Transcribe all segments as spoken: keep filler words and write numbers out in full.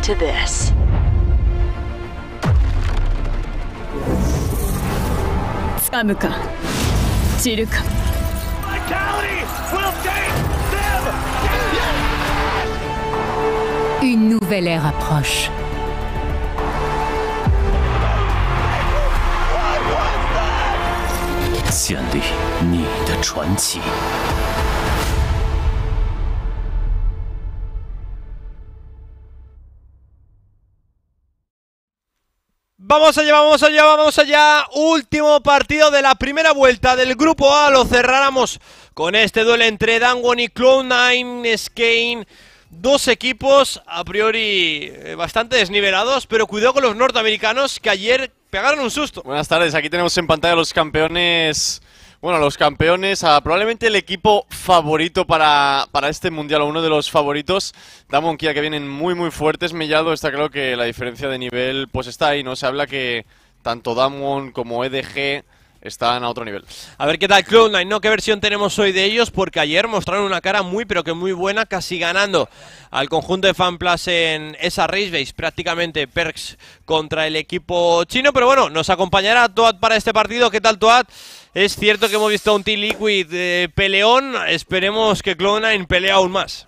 to this. Une nouvelle ère approche. Vamos allá, vamos allá, vamos allá. Último partido de la primera vuelta del grupo A. Lo cerráramos con este duelo entre Damwon y Cloud nine. Skane. Dos equipos a priori eh, bastante desnivelados, pero cuidado con los norteamericanos que ayer pegaron un susto. Buenas tardes, aquí tenemos en pantalla los campeones, bueno, los campeones, a probablemente el equipo favorito para, para este mundial, o uno de los favoritos. Damwon Kia, que vienen muy muy fuertes. Mellado, está claro que la diferencia de nivel pues está ahí, ¿no? Se habla que tanto Damwon como E D G están a otro nivel. A ver qué tal Cloud nine, ¿no? ¿Qué versión tenemos hoy de ellos? Porque ayer mostraron una cara muy, pero que muy buena, casi ganando al conjunto de FanPlus en esa Racebase, prácticamente Perks contra el equipo chino. Pero bueno, nos acompañará Toad para este partido. ¿Qué tal, Toad? Es cierto que hemos visto a un T-Liquid eh, peleón. Esperemos que Cloud nine pelee aún más.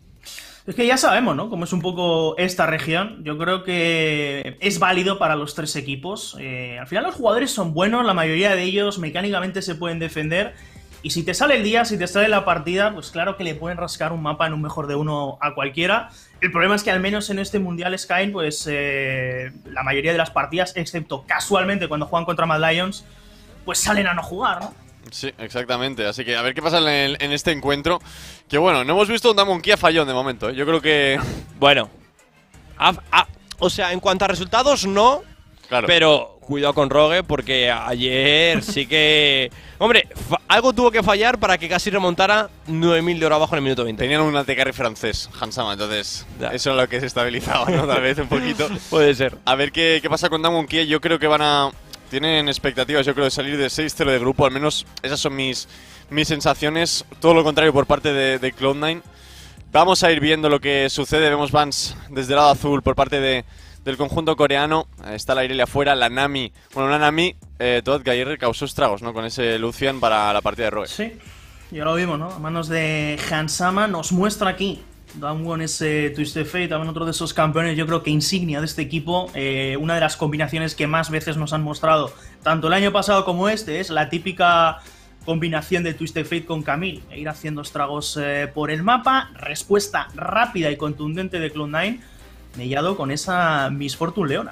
Es que ya sabemos, ¿no?, cómo es un poco esta región. Yo creo que es válido para los tres equipos. Eh, al final los jugadores son buenos, la mayoría de ellos mecánicamente se pueden defender. Y si te sale el día, si te sale la partida, pues claro que le pueden rascar un mapa en un mejor de uno a cualquiera. El problema es que al menos en este Mundial Skane, pues eh, la mayoría de las partidas, excepto casualmente cuando juegan contra Mad Lions, pues salen a no jugar, ¿no? Sí, exactamente, así que a ver qué pasa en, el, en este encuentro. Que bueno, no hemos visto un Damwon Kia fallón de momento, ¿eh? Yo creo que... Bueno, a, a, o sea, en cuanto a resultados, no. Claro. Pero cuidado con Rogue, porque ayer sí que... Hombre, algo tuvo que fallar para que casi remontara nueve mil de oro abajo en el minuto veinte. Tenían un alto carry francés, Hansama, entonces ya. Eso es lo que se estabilizaba, ¿no? Tal vez un poquito. Puede ser. A ver qué, qué pasa con Damwon Kia. Yo creo que van a... Tienen expectativas, yo creo, de salir de seis cero de grupo. Al menos esas son mis, mis sensaciones. Todo lo contrario por parte de, de Cloud nine. Vamos a ir viendo lo que sucede. Vemos bans desde el lado azul por parte de, del conjunto coreano. Está la Irelia afuera, la Nami. Bueno, una Nami, eh, Todd Gayer causó estragos, ¿no? Con ese Lucian para la partida de Rogue. Sí, ya lo vimos, ¿no? A manos de Hansama nos muestra aquí Damwon es eh, Twisted Fate, también otro de esos campeones, yo creo que insignia de este equipo. Eh, una de las combinaciones que más veces nos han mostrado, tanto el año pasado como este, es la típica combinación de Twisted Fate con Camille, e ir haciendo estragos eh, por el mapa. Respuesta rápida y contundente de Cloud nine, mellado con esa Miss Fortune Leona.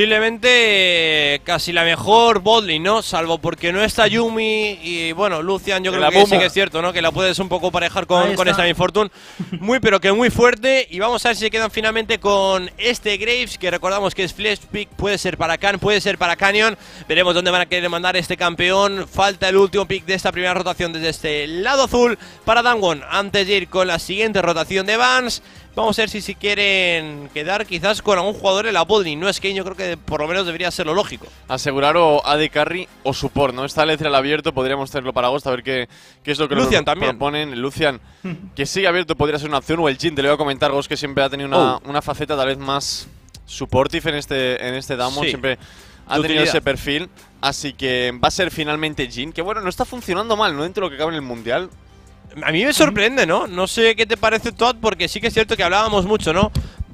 Posiblemente casi la mejor botlane, ¿no? Salvo porque no está Yumi y, bueno, Lucian, yo creo que sí que es cierto, ¿no? Que la puedes un poco parejar con, con esta Miss Fortune. Muy, pero que muy fuerte. Y vamos a ver si se quedan finalmente con este Graves, que recordamos que es Flash Pick. Puede ser para Khan, puede ser para Canyon. Veremos dónde van a querer mandar este campeón. Falta el último pick de esta primera rotación desde este lado azul para Damwon. Antes de ir con la siguiente rotación de bans, vamos a ver si, si quieren quedar quizás con algún jugador en la botlane. No es que yo creo que por lo menos debería ser lo lógico. Asegurar o A D Carry o support, ¿no? Está Lethal abierto, podríamos tenerlo para agosto, a ver qué, qué es lo que Lucian nos también proponen. El Lucian, que sigue abierto, podría ser una opción. O el Jhin, te lo voy a comentar, Ghost, que siempre ha tenido una, oh. una faceta tal vez más supportive en este, en este Damwon. Sí. Siempre ha tenido ese perfil. Así que va a ser finalmente Jhin, que bueno, no está funcionando mal, ¿no? Dentro de lo que cabe en el Mundial. A mí me sorprende, ¿no? No sé qué te parece, Todd, porque sí que es cierto que hablábamos mucho, ¿no?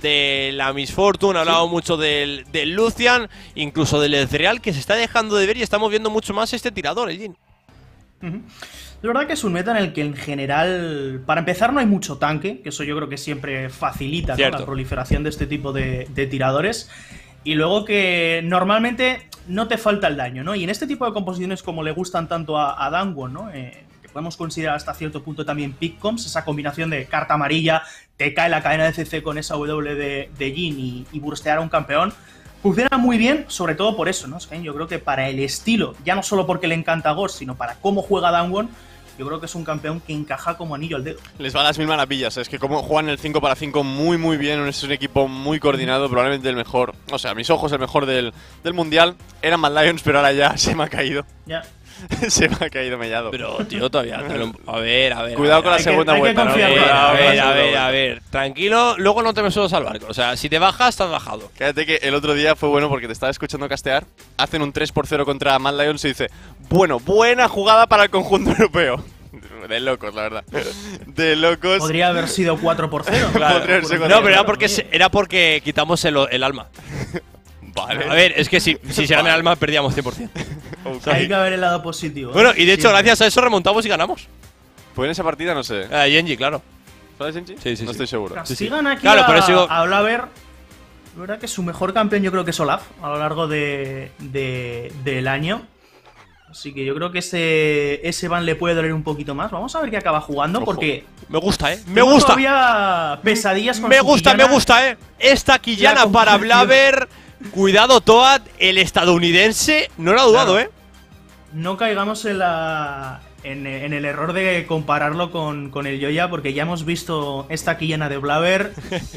De la Miss Fortune, hablábamos sí. mucho del, del Lucian, incluso del Ezreal, que se está dejando de ver y estamos viendo mucho más este tirador, el Jhin. Uh-huh. Es verdad que es un meta en el que en general, para empezar, no hay mucho tanque, que eso yo creo que siempre facilita, ¿no?, la proliferación de este tipo de, de tiradores. Y luego que normalmente no te falta el daño, ¿no? Y en este tipo de composiciones, como le gustan tanto a, a Damwon, ¿no? Eh, podemos considerar hasta cierto punto también pickcoms, esa combinación de carta amarilla, te cae la cadena de C C con esa W de, de Jhin y, y burstear a un campeón. Funciona muy bien, sobre todo por eso, ¿no? Yo creo que para el estilo, ya no solo porque le encanta Ghost, sino para cómo juega Damwon, yo creo que es un campeón que encaja como anillo al dedo. Les va a las mil maravillas, es que como juegan el cinco para cinco muy muy bien, es un equipo muy coordinado, probablemente el mejor, o sea, a mis ojos el mejor del, del Mundial. Eran Mad Lions, pero ahora ya se me ha caído. Ya. Se me ha caído mellado. Pero, tío, todavía. A ver, a ver. Cuidado a ver, con la segunda que, vuelta. ¿no? A ver, Confiar, a ver, a a ver, a ver. Tranquilo, luego no te me subas al barco. O sea, si te bajas, estás bajado. Cállate que el otro día fue bueno porque te estaba escuchando castear. Hacen un tres por cero contra Mad Lions y dice: bueno, buena jugada para el conjunto europeo. De locos, la verdad. De locos. Podría haber sido cuatro por cero. Claro. Podría haber sido No, cuatro por pero era cero. porque, era porque quitamos el, el alma. Vale. A ver, es que si, si se gana el alma, perdíamos cien por cien. Okay. Hay que ver el lado positivo. Bueno, y de hecho, Siempre. gracias a eso remontamos y ganamos. Pues en esa partida no sé. A Genji, claro. ¿Sabes, Genji? Sí, sí, No sí. estoy seguro. Castigan aquí Claro, a, por eso digo- a Blaber. La verdad que su mejor campeón yo creo que es Olaf a lo largo de, de- del año. Así que yo creo que ese, ese ban le puede doler un poquito más. Vamos a ver qué acaba jugando Ojo. porque Me gusta, ¿eh? Me tengo gusta. todavía pesadillas con Me su gusta, me Quillana. gusta, ¿eh? Esta quillana La para comparación. Blaber. Cuidado, Toad. El estadounidense no lo ha dudado, Claro. ¿eh? No caigamos en la en, en el error de compararlo con, con el Yoya, porque ya hemos visto esta quillana de Blaber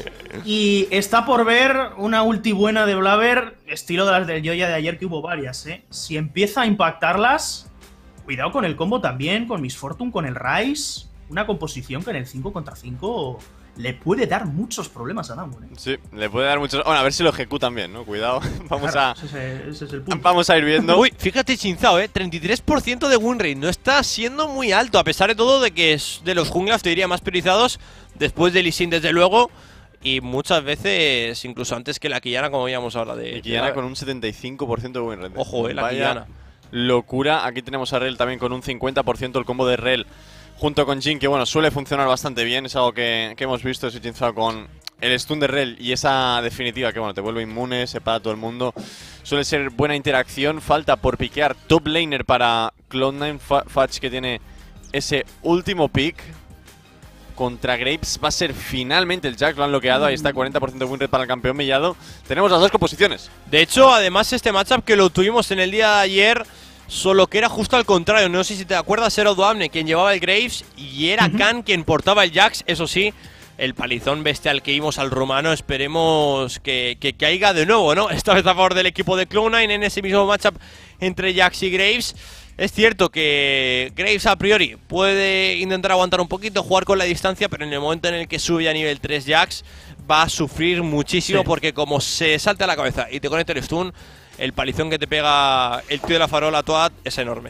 y está por ver una ulti buena de Blaber, estilo de las del Yoya de ayer, que hubo varias, ¿eh? Si empieza a impactarlas, cuidado con el combo también, con Miss Fortune, con el Ryze, una composición que en el cinco contra cinco le puede dar muchos problemas a Damwon, ¿eh? Sí, le puede dar muchos. Bueno, a ver si lo ejecutan bien, ¿no? Cuidado. Vamos Claro, a. ese, ese es el punto. Vamos a ir viendo. Uy, fíjate, Chinzao, ¿eh? treinta y tres por ciento de win rate. No está siendo muy alto, a pesar de todo, de que es de los junglas, te diría, más priorizados. Después de Lee Sin, desde luego. Y muchas veces, incluso antes que la Quillana, como veíamos ahora de. Y Quillana con un setenta y cinco por ciento de win rate. Ojo, eh, la Vaya Quillana. locura. Aquí tenemos a Rel también con un cincuenta por ciento. El combo de Rel junto con Jhin, que bueno, suele funcionar bastante bien. Es algo que, que hemos visto ese Chinzao con el stun de Rel y esa definitiva que bueno, te vuelve inmune, separa a todo el mundo. Suele ser buena interacción. Falta por piquear top laner para Cloud nine. Fudge, que tiene ese último pick contra Graves. Va a ser finalmente el Jack, lo han bloqueado. Ahí está, cuarenta por ciento de win rate para el campeón mellado. Tenemos las dos composiciones. De hecho, además, este matchup que lo tuvimos en el día de ayer, solo que era justo al contrario. No sé si te acuerdas, era Odoamne quien llevaba el Graves y era Ujú. Khan quien portaba el Jax. Eso sí, el palizón bestial que vimos al rumano, esperemos que, que caiga de nuevo, ¿no? Esta vez a favor del equipo de Cloud nine en ese mismo matchup entre Jax y Graves. Es cierto que Graves a priori puede intentar aguantar un poquito, jugar con la distancia, pero en el momento en el que sube a nivel tres Jax va a sufrir muchísimo, Sí. porque como se salta a la cabeza y te conecta el stun, el palizón que te pega el tío de la farola Toad es enorme.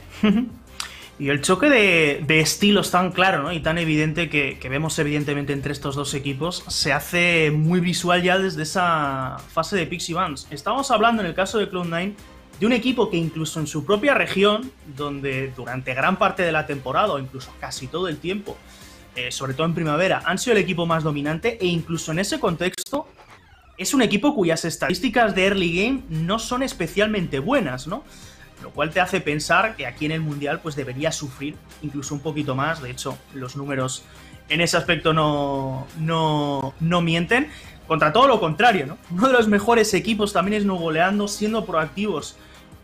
Y el choque de, de estilos tan claro, ¿no? Y tan evidente que, que vemos evidentemente entre estos dos equipos se hace muy visual ya desde esa fase de Pixie Bans. Estamos hablando en el caso de Cloud nine de un equipo que incluso en su propia región, donde durante gran parte de la temporada o incluso casi todo el tiempo, eh, sobre todo en primavera, han sido el equipo más dominante, e incluso en ese contexto es un equipo cuyas estadísticas de early game no son especialmente buenas, ¿no? Lo cual te hace pensar que aquí en el Mundial pues debería sufrir incluso un poquito más. De hecho, los números en ese aspecto no, no, no mienten. Contra todo lo contrario, ¿no? Uno de los mejores equipos también es no goleando, siendo proactivos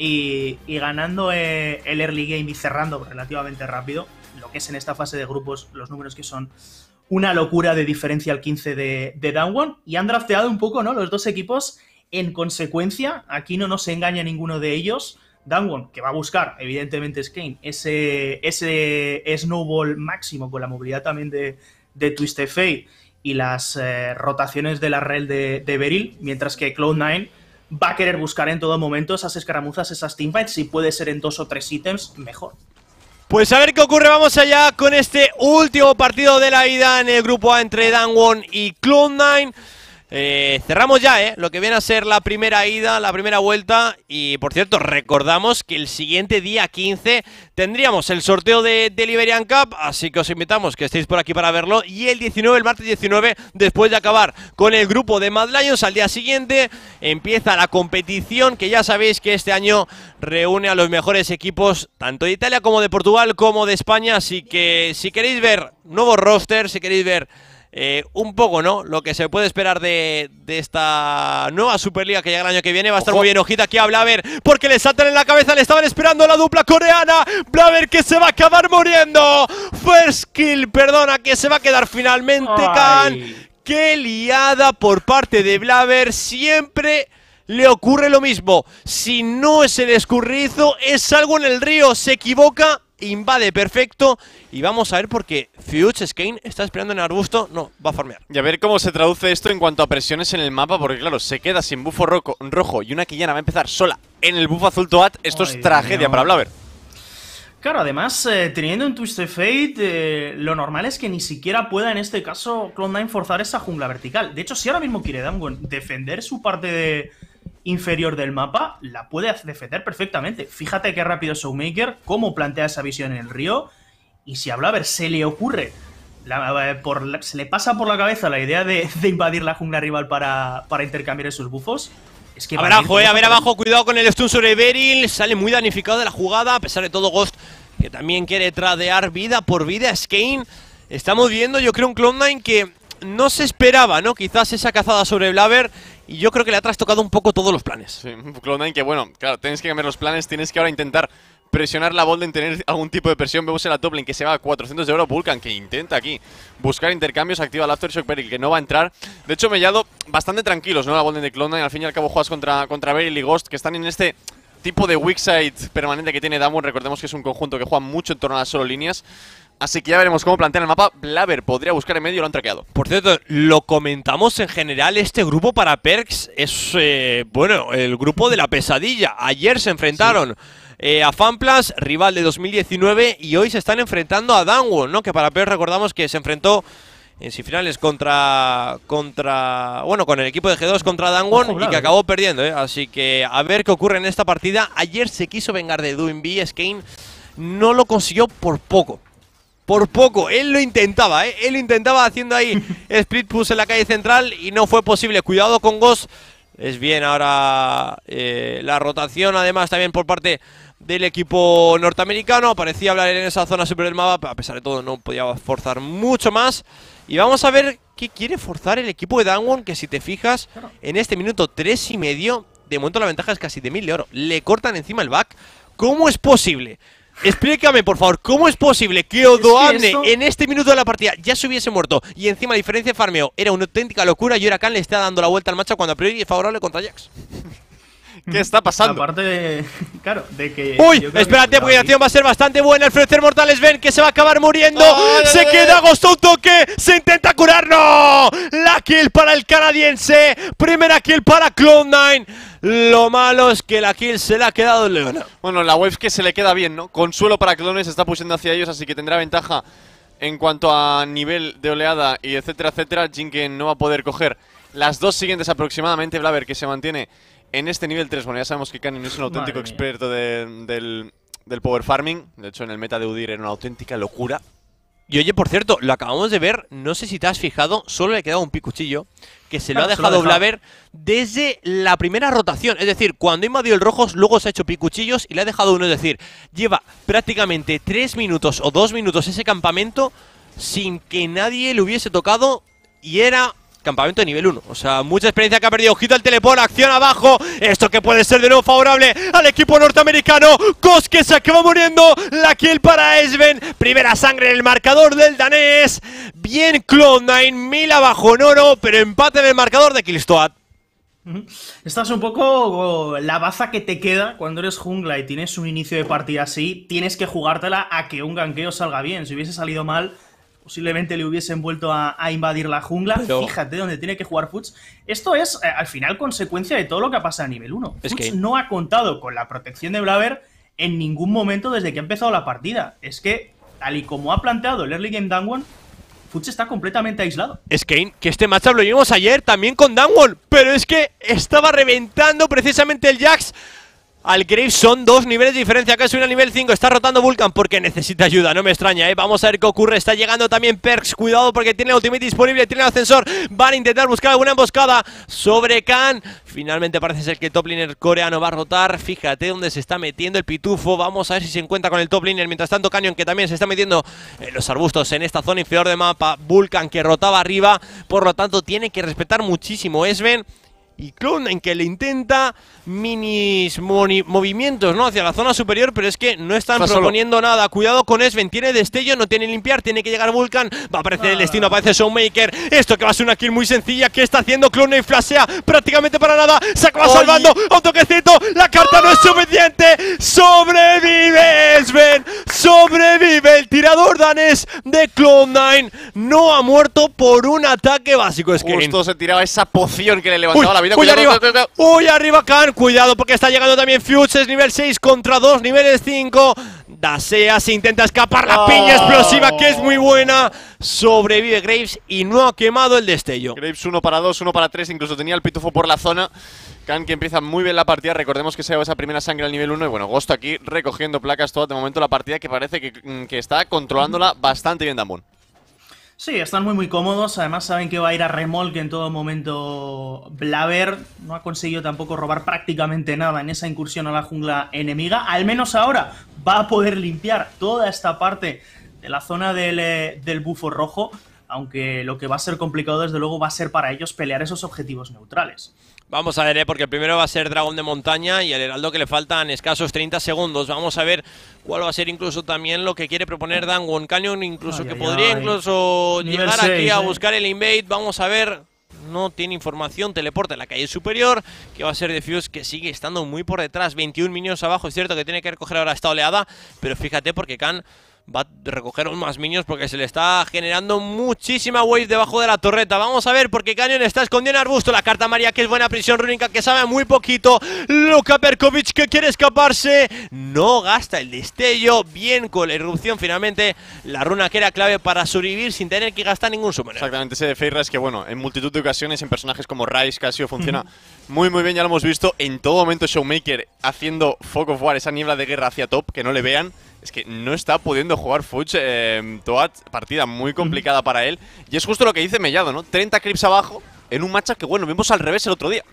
y, y ganando eh, el early game y cerrando relativamente rápido. Lo que es en esta fase de grupos, los números que son una locura de diferencia al quince de, de Damwon. Y han drafteado un poco, ¿no? Los dos equipos en consecuencia. Aquí no nos engaña ninguno de ellos. Damwon, que va a buscar, evidentemente, Skane, ese, ese snowball máximo con la movilidad también de, de Twisted Fate y las eh, rotaciones de la rel de, de Beryl, mientras que Cloud nine va a querer buscar en todo momento esas escaramuzas, esas teamfights, si puede ser en dos o tres ítems, mejor. Pues a ver qué ocurre, vamos allá con este último partido de la ida en el grupo A entre Damwon y Cloud nine. Eh, cerramos ya, ¿eh? Lo que viene a ser la primera ida, la primera vuelta. Y por cierto, recordamos que el siguiente día quince tendríamos el sorteo de, de Liberian Cup, así que os invitamos que estéis por aquí para verlo. Y el diecinueve, el martes diecinueve, después de acabar con el grupo de Mad Lions, al día siguiente empieza la competición, que ya sabéis que este año reúne a los mejores equipos tanto de Italia como de Portugal como de España. Así que si queréis ver nuevos rosters, si queréis ver Eh, un poco, ¿no? Lo que se puede esperar de, de esta nueva Superliga que llega el año que viene. Va a estar Ojo. muy bien. Ojita aquí a Blaber, porque le saltan en la cabeza. Le estaban esperando la dupla coreana. Blaber, que se va a acabar muriendo. First kill, perdona, que se va a quedar finalmente Khan. Ay. Qué liada por parte de Blaber. Siempre le ocurre lo mismo. Si no es el escurridizo, es algo en el río. Se equivoca, invade perfecto. Y vamos a ver porque Fuchs Skane está esperando en el arbusto. No, va a farmear. Y a ver cómo se traduce esto en cuanto a presiones en el mapa. Porque claro, se queda sin bufo rojo, rojo y una Quillana va a empezar sola en el buff azul Toad. Esto Ay, es tragedia no. para Blaber. Claro, además, eh, teniendo un Twisted Fate, eh, lo normal es que ni siquiera pueda en este caso Cloud nine forzar esa jungla vertical. De hecho, si ahora mismo quiere Damwon defender su parte de inferior del mapa, la puede defender perfectamente. Fíjate qué rápido Showmaker, cómo plantea esa visión en el río. Y si a Blaber se le ocurre, la, por la, se le pasa por la cabeza la idea de, de invadir la jungla rival para, para intercambiar esos buffos. Es que a ver abajo, eh, a ver abajo, cuidado con el stun sobre Beryl. Sale muy danificado de la jugada, a pesar de todo Ghost, que también quiere tradear vida por vida. Skane, estamos viendo, yo creo, un Cloud nine que no se esperaba, ¿no? Quizás esa cazada sobre Blaber. Y yo creo que le ha trastocado un poco todos los planes. Sí, Cloud nine que, bueno, claro, tienes que cambiar los planes. Tienes que ahora intentar presionar la Bolden, tener algún tipo de presión. Vemos en la top lane que se va a cuatrocientos de oro. Vulcan que intenta aquí buscar intercambios. Activa el Aftershock Beryl que no va a entrar. De hecho, Mellado bastante tranquilos, ¿no? La Bolden de Cloud nine. Al fin y al cabo juegas contra, contra Beryl y Ghost, que están en este tipo de weak side permanente que tiene Damwon. Recordemos que es un conjunto que juega mucho en torno a las solo líneas. Así que ya veremos cómo plantean el mapa. Blaber podría buscar en medio y lo han traqueado. Por cierto, lo comentamos en general, este grupo para Perkz es, eh, bueno, el grupo de la pesadilla. Ayer se enfrentaron sí. eh, a Funplus, rival de dos mil diecinueve, y hoy se están enfrentando a Damwon, ¿no? Que para Perkz recordamos que se enfrentó en semifinales contra, contra, bueno, con el equipo de G dos contra Damwon. Ojo, claro, y que acabó perdiendo, ¿eh? Así que a ver qué ocurre en esta partida. Ayer se quiso vengar de Doinb, Skane no lo consiguió por poco. Por poco, él lo intentaba, ¿eh? Él lo intentaba haciendo ahí split push en la calle central y no fue posible. Cuidado con Ghost. Es bien ahora eh, la rotación, además también por parte del equipo norteamericano. Parecía hablar en esa zona superior del mapa, pero a pesar de todo no podía forzar mucho más. Y vamos a ver qué quiere forzar el equipo de Damwon, que si te fijas, en este minuto tres y medio, de momento la ventaja es casi de mil de oro. Le cortan encima el back. ¿Cómo es posible? Explícame, por favor, ¿cómo es posible que Odoamne es que esto... en este minuto de la partida ya se hubiese muerto y encima la diferencia de farmeo era una auténtica locura y ahora Khan le está dando la vuelta al match cuando a priori es favorable contra Jax? ¿Qué está pasando? Aparte de... Claro, de que... Uy, espérate, porque la acción va a ser bastante buena. El Frecer Mortales ven que se va a acabar muriendo. ¡Oh, se queda Ghost un toque. Se intenta curar. ¡No! La kill para el canadiense. Primera kill para Cloud nine. Lo malo es que la kill se la ha quedado Leona. Bueno, la wave que se le queda bien, ¿no? Consuelo para Cloud nine, se está pusiendo hacia ellos, así que tendrá ventaja en cuanto a nivel de oleada y etcétera, etcétera. Jinken no va a poder coger las dos siguientes aproximadamente. Blaber que se mantiene en este nivel tres. Bueno, ya sabemos que Kani no es un auténtico experto de, del, del power farming. De hecho, en el meta de Udyr era una auténtica locura. Y oye, por cierto, lo acabamos de ver, no sé si te has fijado, solo le ha quedado un picuchillo que se lo ha dejado Blaber desde la primera rotación. Es decir, cuando ha invadido el rojos, luego se ha hecho picuchillos y le ha dejado uno. Es decir, lleva prácticamente tres minutos o dos minutos ese campamento sin que nadie le hubiese tocado y era... campamento de nivel uno, o sea, mucha experiencia que ha perdido. Ojito el teleport, acción abajo. Esto que puede ser de nuevo favorable al equipo norteamericano. Ghost que se acaba muriendo. La kill para Esben. Primera sangre en el marcador del danés. Bien Cloud nine, mil abajo en oro, pero empate en el marcador de Killstoad. Esta es un poco la baza que te queda cuando eres jungla y tienes un inicio de partida así. Tienes que jugártela a que un ganqueo salga bien. Si hubiese salido mal, posiblemente le hubiesen vuelto a, a invadir la jungla. Pero... fíjate dónde tiene que jugar Fuchs. Esto es, eh, al final, consecuencia de todo lo que ha pasado a nivel uno. Es Fuchs que... no ha contado con la protección de Blaber en ningún momento desde que ha empezado la partida. Es que, tal y como ha planteado el early game Damwon, Fuchs está completamente aislado. Es que, que este matchup lo vimos ayer también con Damwon, pero es que estaba reventando precisamente el Jax. Al Graves son dos niveles de diferencia. Acá sube a nivel cinco. Está rotando Vulcan porque necesita ayuda. No me extraña, ¿eh? Vamos a ver qué ocurre. Está llegando también Perkz. Cuidado porque tiene el ultimate disponible. Tiene el ascensor. Van a intentar buscar alguna emboscada sobre Khan. Finalmente parece ser que el top laner coreano va a rotar. Fíjate dónde se está metiendo el pitufo. Vamos a ver si se encuentra con el top laner. Mientras tanto, Canyon, que también se está metiendo en los arbustos en esta zona inferior de mapa. Vulcan que rotaba arriba. Por lo tanto, tiene que respetar muchísimo Esben. y Cloud nine que le intenta minis movimientos, ¿no? Hacia la zona superior, pero es que no están Está proponiendo solo. nada. Cuidado con Sven, tiene destello, no tiene limpiar, tiene que llegar Vulcan, va a aparecer ah. el destino, aparece Showmaker, esto que va a ser una kill muy sencilla, ¿qué está haciendo? Cloud nine flashea prácticamente para nada, se acaba Oy. salvando, a un toquecito, la carta ¡Ah! no es suficiente, sobrevive Sven, sobrevive el tirador danés de Cloud nine, no ha muerto por un ataque básico. Es que justo se tiraba esa poción que le levantaba uy, la vida. Uy, cuidado, arriba, cuidado, cuidado. uy, arriba Khan, cuidado porque está llegando también Fuchs, es nivel seis contra dos, niveles cinco. Dasea se intenta escapar, la oh. piña explosiva que es muy buena. Sobrevive Graves y no ha quemado el destello. Graves uno para dos, uno para tres, incluso tenía el pitufo por la zona. Khan que empieza muy bien la partida, recordemos que se lleva esa primera sangre al nivel uno. Y bueno, Ghost aquí recogiendo placas toda de momento la partida, que parece que, que está controlándola bastante bien Damwon. Sí, están muy muy cómodos, además saben que va a ir a remolque en todo momento Blaber, no ha conseguido tampoco robar prácticamente nada en esa incursión a la jungla enemiga, al menos ahora va a poder limpiar toda esta parte de la zona del, eh, del bufo rojo, aunque lo que va a ser complicado desde luego va a ser para ellos pelear esos objetivos neutrales. Vamos a ver, ¿eh? porque el primero va a ser Dragón de Montaña y al Heraldo que le faltan escasos treinta segundos. Vamos a ver cuál va a ser incluso también lo que quiere proponer Damwon. Canyon incluso ay, que ay, podría ay. incluso Nivel llegar seis, aquí a eh. buscar el invade. Vamos a ver, no tiene información, teleporta en la calle superior, que va a ser de Fuse, que sigue estando muy por detrás. veintiún minions abajo, es cierto que tiene que recoger ahora esta oleada, pero fíjate porque Khan va a recoger más minions porque se le está generando muchísima wave debajo de la torreta. Vamos a ver porque Canyon está escondido en arbusto. La carta María que es buena prisión rúnica, que sabe muy poquito. Luka Perkovic que quiere escaparse, no gasta el destello. Bien con la irrupción finalmente, la runa que era clave para sobrevivir sin tener que gastar ningún summoner. Exactamente, ese de Feyre es que bueno, en multitud de ocasiones en personajes como Ryze, Casio funciona mm. muy muy bien, ya lo hemos visto. En todo momento Showmaker haciendo Fog of War, esa niebla de guerra hacia top, que no le vean. Es que no está pudiendo jugar Fuchs, eh, toda partida muy complicada para él. Y es justo lo que dice Mellado, ¿no? treinta creeps abajo en un matchup que, bueno, vimos al revés el otro día.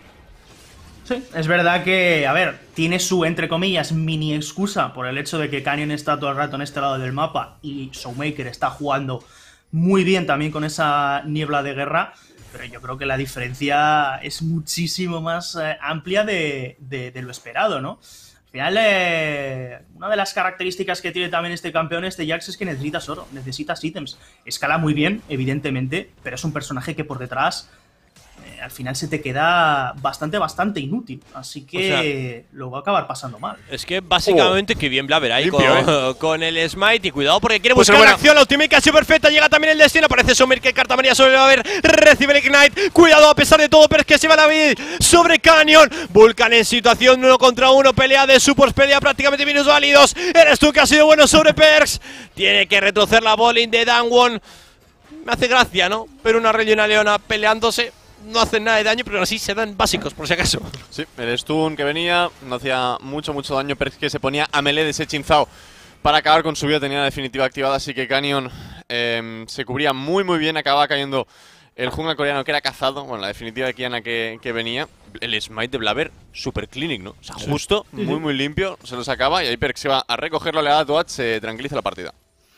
Sí, es verdad que, a ver, tiene su, entre comillas, mini excusa por el hecho de que Canyon está todo el rato en este lado del mapa y Showmaker está jugando muy bien también con esa niebla de guerra. Pero yo creo que la diferencia es muchísimo más eh, amplia de, de, de lo esperado, ¿no? Al final, eh, una de las características que tiene también este campeón, este Jax, es que necesitas oro, necesitas ítems. Escala muy bien, evidentemente, pero es un personaje que por detrás eh, al final se te queda bastante, bastante inútil. Así que o sea, lo va a acabar pasando mal. Es que básicamente, oh, que bien Blaber ahí limpio, con, eh. con el smite. Y cuidado porque quiere buscar pues la acción. La ultimate casi perfecta. Llega también el destino. Parece Sommer que carta María sobre Blaber. Recibe el ignite. Cuidado a pesar de todo, pero es que se va a ir sobre Canyon. Vulcan en situación uno contra uno. Pelea de supports, pelea prácticamente minutos válidos. Eres tú que has sido bueno sobre Perks. Tiene que retroceder la bowling de Damwon. Me hace gracia, ¿no? Pero una Rey y una Leona peleándose no hacen nada de daño, pero así se dan básicos, por si acaso. Sí, el stun que venía no hacía mucho, mucho daño, pero es que se ponía a melee de ese Chinzao para acabar con su vida, tenía la definitiva activada, así que Canyon eh, se cubría muy, muy bien, acababa cayendo el jungla coreano que era cazado, bueno, la definitiva de Kiana que, que venía. El smite de Blaber, super clinic, ¿no? O sea, justo, sí, muy, muy limpio, se lo sacaba y ahí Perk se va a recogerlo, le da a Toad, se tranquiliza la partida.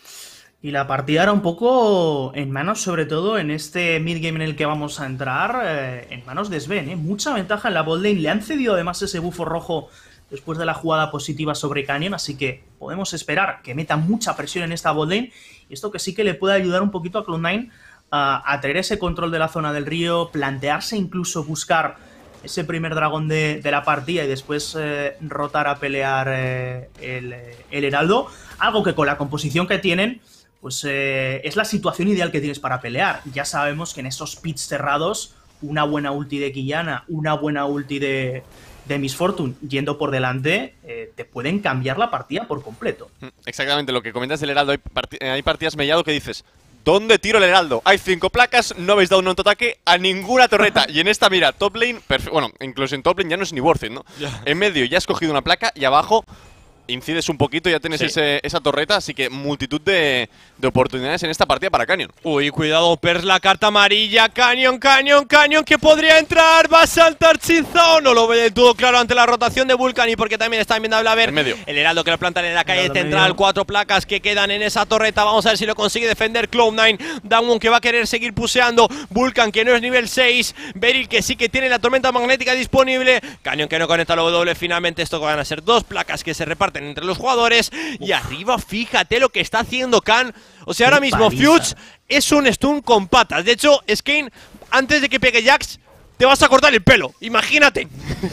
Y la partida era un poco en manos, sobre todo en este midgame en el que vamos a entrar, eh, en manos de Sven, ¿eh? Mucha ventaja en la botlane, le han cedido además ese bufo rojo después de la jugada positiva sobre Canyon, así que podemos esperar que meta mucha presión en esta botlane, y esto que sí que le puede ayudar un poquito a Cloud nine a, a tener ese control de la zona del río, plantearse incluso buscar ese primer dragón de, de la partida y después eh, rotar a pelear eh, el, el Heraldo, algo que con la composición que tienen pues eh, es la situación ideal que tienes para pelear. Ya sabemos que en esos pits cerrados, una buena ulti de Quillana, una buena ulti de, de Miss Fortune yendo por delante, eh, te pueden cambiar la partida por completo. Exactamente, lo que comentas del Heraldo, hay, part hay partidas Mellado que dices, ¿dónde tiro el Heraldo? Hay cinco placas, no habéis dado un autoataque a ninguna torreta. Y en esta, mira, top lane, bueno, incluso en top lane ya no es ni worth it, ¿no? Yeah. En medio ya has cogido una placa y abajo incides un poquito y ya tienes sí. ese, esa torreta, así que multitud de, de oportunidades en esta partida para Canyon. Uy, cuidado, Pers, la carta amarilla, Canyon, Canyon, Canyon, que podría entrar, va a saltar Chinzao, no lo ve del todo claro ante la rotación de Vulcan y porque también están viendo a Blaber, el heraldo que lo plantan en la calle central, medio. Cuatro placas que quedan en esa torreta, vamos a ver si lo consigue defender Cloud nine, Damwon que va a querer seguir puseando, Vulcan que no es nivel seis, Beryl que sí que tiene la tormenta magnética disponible, Canyon que no conecta la W, finalmente esto van a ser dos placas que se reparten entre los jugadores. Uf. Y arriba fíjate lo que está haciendo Khan, o sea, ahora mismo Fuchs es un stun con patas, de hecho Skane antes de que pegue Jax te vas a cortar el pelo, imagínate.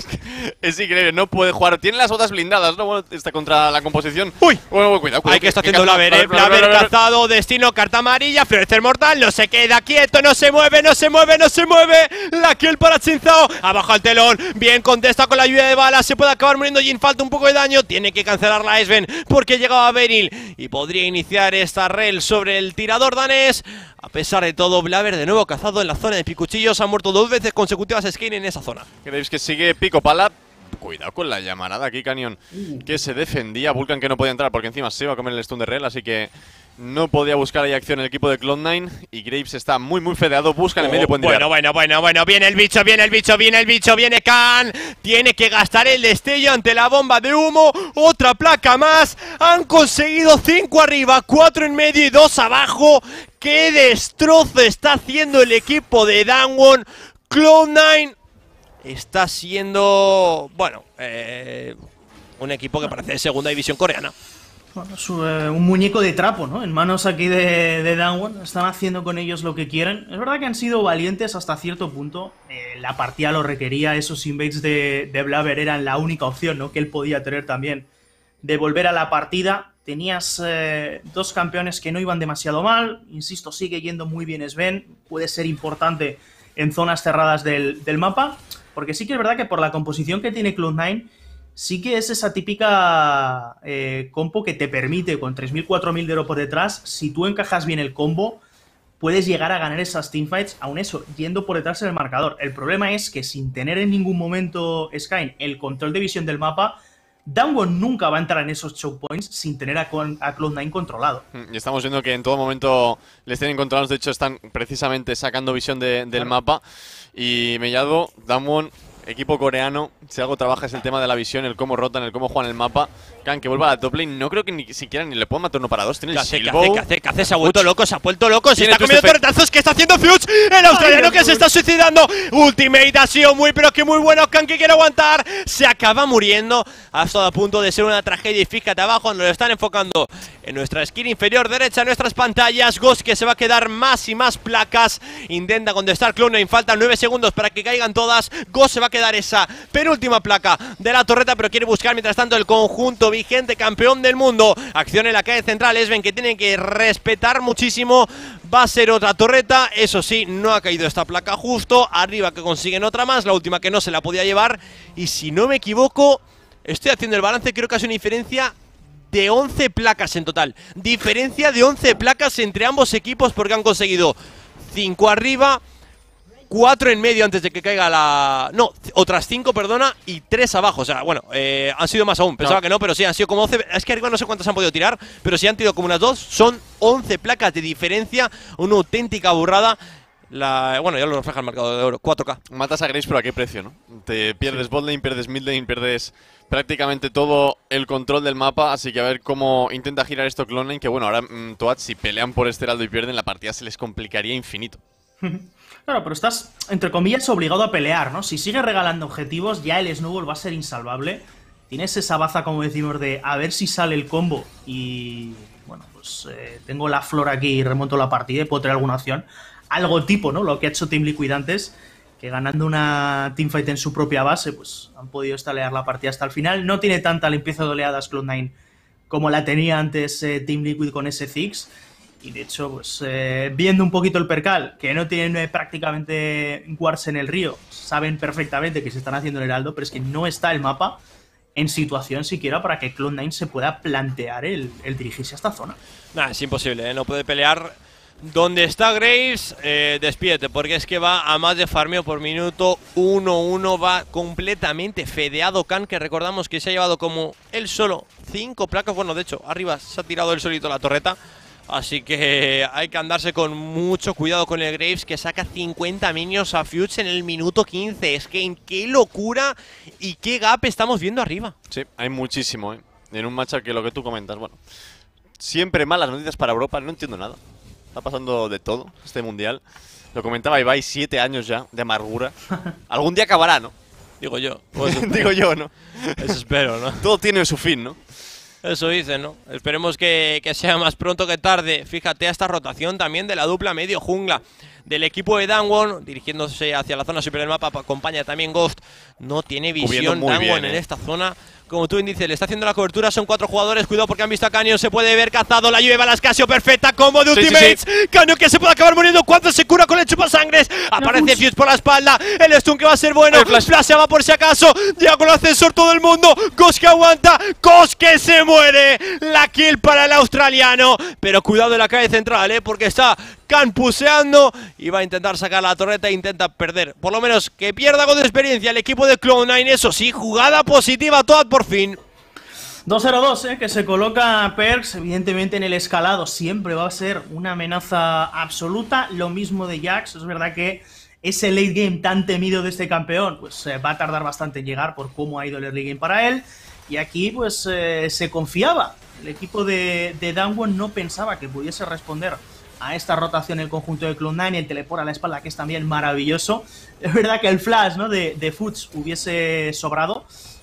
Es increíble, no puede jugar. Tiene las botas blindadas, ¿no? Bueno, está contra la composición. ¡Uy! Bueno, bueno, cuidado, cuidado. Hay que está haciendo Blaber, eh. Blaber cazado, destino, carta amarilla, Florecer mortal, no se queda quieto, no se mueve, no se mueve, no se mueve. La kill para Chinzao. Abajo el telón, bien contesta con la lluvia de balas. Se puede acabar muriendo Jhin, falta un poco de daño. Tiene que cancelar la Sven porque llegaba Beryl y podría iniciar esta rel sobre el tirador danés. A pesar de todo, Blaber de nuevo cazado en la zona de picuchillos. Ha muerto dos veces consecutivas Skane en esa zona. ¿Creéis que sigue pico pala? Cuidado con la llamarada aquí, Canyon, uh. que se defendía. Vulcan que no podía entrar porque encima se iba a comer el stun de rel, así que no podía buscar ahí acción el equipo de Cloud nine. Y Graves está muy, muy fedeado. Busca en el oh, medio, pueden tirar. Bueno, bueno, bueno, bueno. Viene el bicho, viene el bicho, viene el bicho, viene Khan. Tiene que gastar el destello ante la bomba de humo. Otra placa más. Han conseguido cinco arriba, cuatro en medio y dos abajo. ¡Qué destrozo está haciendo el equipo de Damwon! Cloud nine está siendo, bueno, eh, un equipo que parece de segunda división coreana. Bueno, es un muñeco de trapo, ¿no? En manos aquí de, de Damwon. Están haciendo con ellos lo que quieren. Es verdad que han sido valientes hasta cierto punto. Eh, la partida lo requería. Esos invades de, de Blaber eran la única opción, ¿no? Que él podía tener también de volver a la partida. Tenías eh, dos campeones que no iban demasiado mal. Insisto, sigue yendo muy bien Sven. Puede ser importante en zonas cerradas del, del mapa. Porque sí que es verdad que por la composición que tiene Cloud nine, sí que es esa típica eh, compo que te permite, con tres mil, cuatro mil de oro por detrás, si tú encajas bien el combo, puedes llegar a ganar esas teamfights, aún eso, yendo por detrás en el marcador. El problema es que sin tener en ningún momento Skyn el control de visión del mapa, Damwon nunca va a entrar en esos choke points sin tener a, a Cloud nine controlado. Y estamos viendo que en todo momento les tienen controlados, de hecho están precisamente sacando visión de, del claro. mapa. Y Mellado, Damwon, equipo coreano, si algo trabaja es el tema de la visión, el cómo rotan, el cómo juegan el mapa. Khan que vuelva a la top lane, no creo que ni siquiera ni le puedan matar uno para dos. Tiene el Silbow. ¿Qué hace? ¿Qué hace? Se ha vuelto loco, se ha vuelto loco, se está comiendo torretazos. ¿Qué está haciendo Fuchs? El australiano que se está suicidando. Ultimate ha sido muy, pero que muy bueno. Khan que quiere aguantar. Se acaba muriendo. Ha estado a punto de ser una tragedia. Y fíjate abajo, nos lo están enfocando en nuestra esquina inferior derecha, en nuestras pantallas. Ghost que se va a quedar más y más placas. Intenta contestar Cloud nine. Faltan nueve segundos para que caigan todas. Ghost se va a quedar esa penúltima placa de la torreta, pero quiere buscar mientras tanto el conjunto vigente campeón del mundo. Acción en la calle central. Sven que tiene que respetar muchísimo. Va a ser otra torreta. Eso sí, no ha caído esta placa justo. Arriba que consiguen otra más. La última que no se la podía llevar. Y si no me equivoco, estoy haciendo el balance, creo que hace una diferencia de once placas en total. Diferencia de once placas entre ambos equipos porque han conseguido cinco arriba, cuatro en medio antes de que caiga la... No, otras cinco, perdona, y tres abajo. O sea, bueno, eh, han sido más aún. Pensaba no. que no, pero sí, han sido como once. Es que arriba no sé cuántas han podido tirar, pero si han tirado como unas dos. Son once placas de diferencia. Una auténtica burrada. La, bueno, ya lo refleja el marcador de oro, cuatro K. Matas a Graves, pero ¿a qué precio, no? Te pierdes sí. bot lane, pierdes mid lane, pierdes prácticamente todo el control del mapa. Así que a ver cómo intenta girar esto Cloud nine. Que bueno, ahora mmm, Toad, si pelean por este heraldo y pierden, la partida se les complicaría infinito. Claro, pero estás, entre comillas, obligado a pelear, ¿no? Si sigues regalando objetivos, ya el Snowball va a ser insalvable. Tienes esa baza, como decimos, de a ver si sale el combo. Y, bueno, pues eh, tengo la flor aquí y remonto la partida y puedo tener alguna opción. Algo tipo, ¿no? Lo que ha hecho Team Liquid antes, que ganando una teamfight en su propia base, pues han podido estalear la partida hasta el final. No tiene tanta limpieza de oleadas Cloud nine como la tenía antes eh, Team Liquid con ese Ziggs. Y de hecho, pues eh, viendo un poquito el percal, que no tienen eh, prácticamente wards en el río, saben perfectamente que se están haciendo el heraldo, pero es que no está el mapa en situación siquiera para que Cloud nine se pueda plantear el, el dirigirse a esta zona. Nah, es imposible, ¿eh? No puede pelear. Donde está Graves, eh, despídete, porque es que va a más de farmeo por minuto. uno uno, va completamente fedeado Khan, que recordamos que se ha llevado como él solo cinco placas. Bueno, de hecho, arriba se ha tirado él solito la torreta. Así que hay que andarse con mucho cuidado con el Graves, que saca cincuenta minions a Fuchs en el minuto quince. Es que qué locura y qué gap estamos viendo arriba. Sí, hay muchísimo, ¿eh? En un matchup que lo que tú comentas, bueno, siempre malas noticias para Europa, no entiendo nada. Está pasando de todo este mundial. Lo comentaba Ibai, siete años ya de amargura. Algún día acabará, ¿no? Digo yo. Pues Digo yo, ¿no? Eso espero, ¿no? Todo tiene su fin, ¿no? Eso dicen, ¿no? Esperemos que, que sea más pronto que tarde. Fíjate a esta rotación también de la dupla medio jungla del equipo de Damwon, dirigiéndose hacia la zona superior del mapa. Acompaña también Ghost. No tiene visión Damwon eh. en esta zona. Como tú dices, le está haciendo la cobertura. Son cuatro jugadores. Cuidado porque han visto a Canyon. Se puede ver cazado. La lluvia las Casio perfecta. Combo de ultimates. Sí, sí, sí. Canyon que se puede acabar muriendo cuando se cura con el chupasangres. Aparece Fuse por la espalda. El stun que va a ser bueno. Flash. Flash va por si acaso. Llega con el ascensor todo el mundo. Ghost que aguanta. Ghost que se muere. La kill para el australiano. Pero cuidado de la calle central, ¿eh? Porque está Khan puseando y va a intentar sacar la torreta e intenta perder. Por lo menos que pierda con experiencia el equipo de Cloud nine. Eso sí, jugada positiva toda por fin. dos cero dos, ¿eh? Que se coloca Perkz. Evidentemente en el escalado siempre va a ser una amenaza absoluta. Lo mismo de Jax. Es verdad que ese late game tan temido de este campeón pues eh, va a tardar bastante en llegar por cómo ha ido el early game para él. Y aquí pues eh, se confiaba. El equipo de, de Damwon no pensaba que pudiese responder a esta rotación el conjunto de Cloud nine, el teleport a la espalda, que es también maravilloso. Es verdad que el flash, ¿no?, de, de Fuchs hubiese sobrado,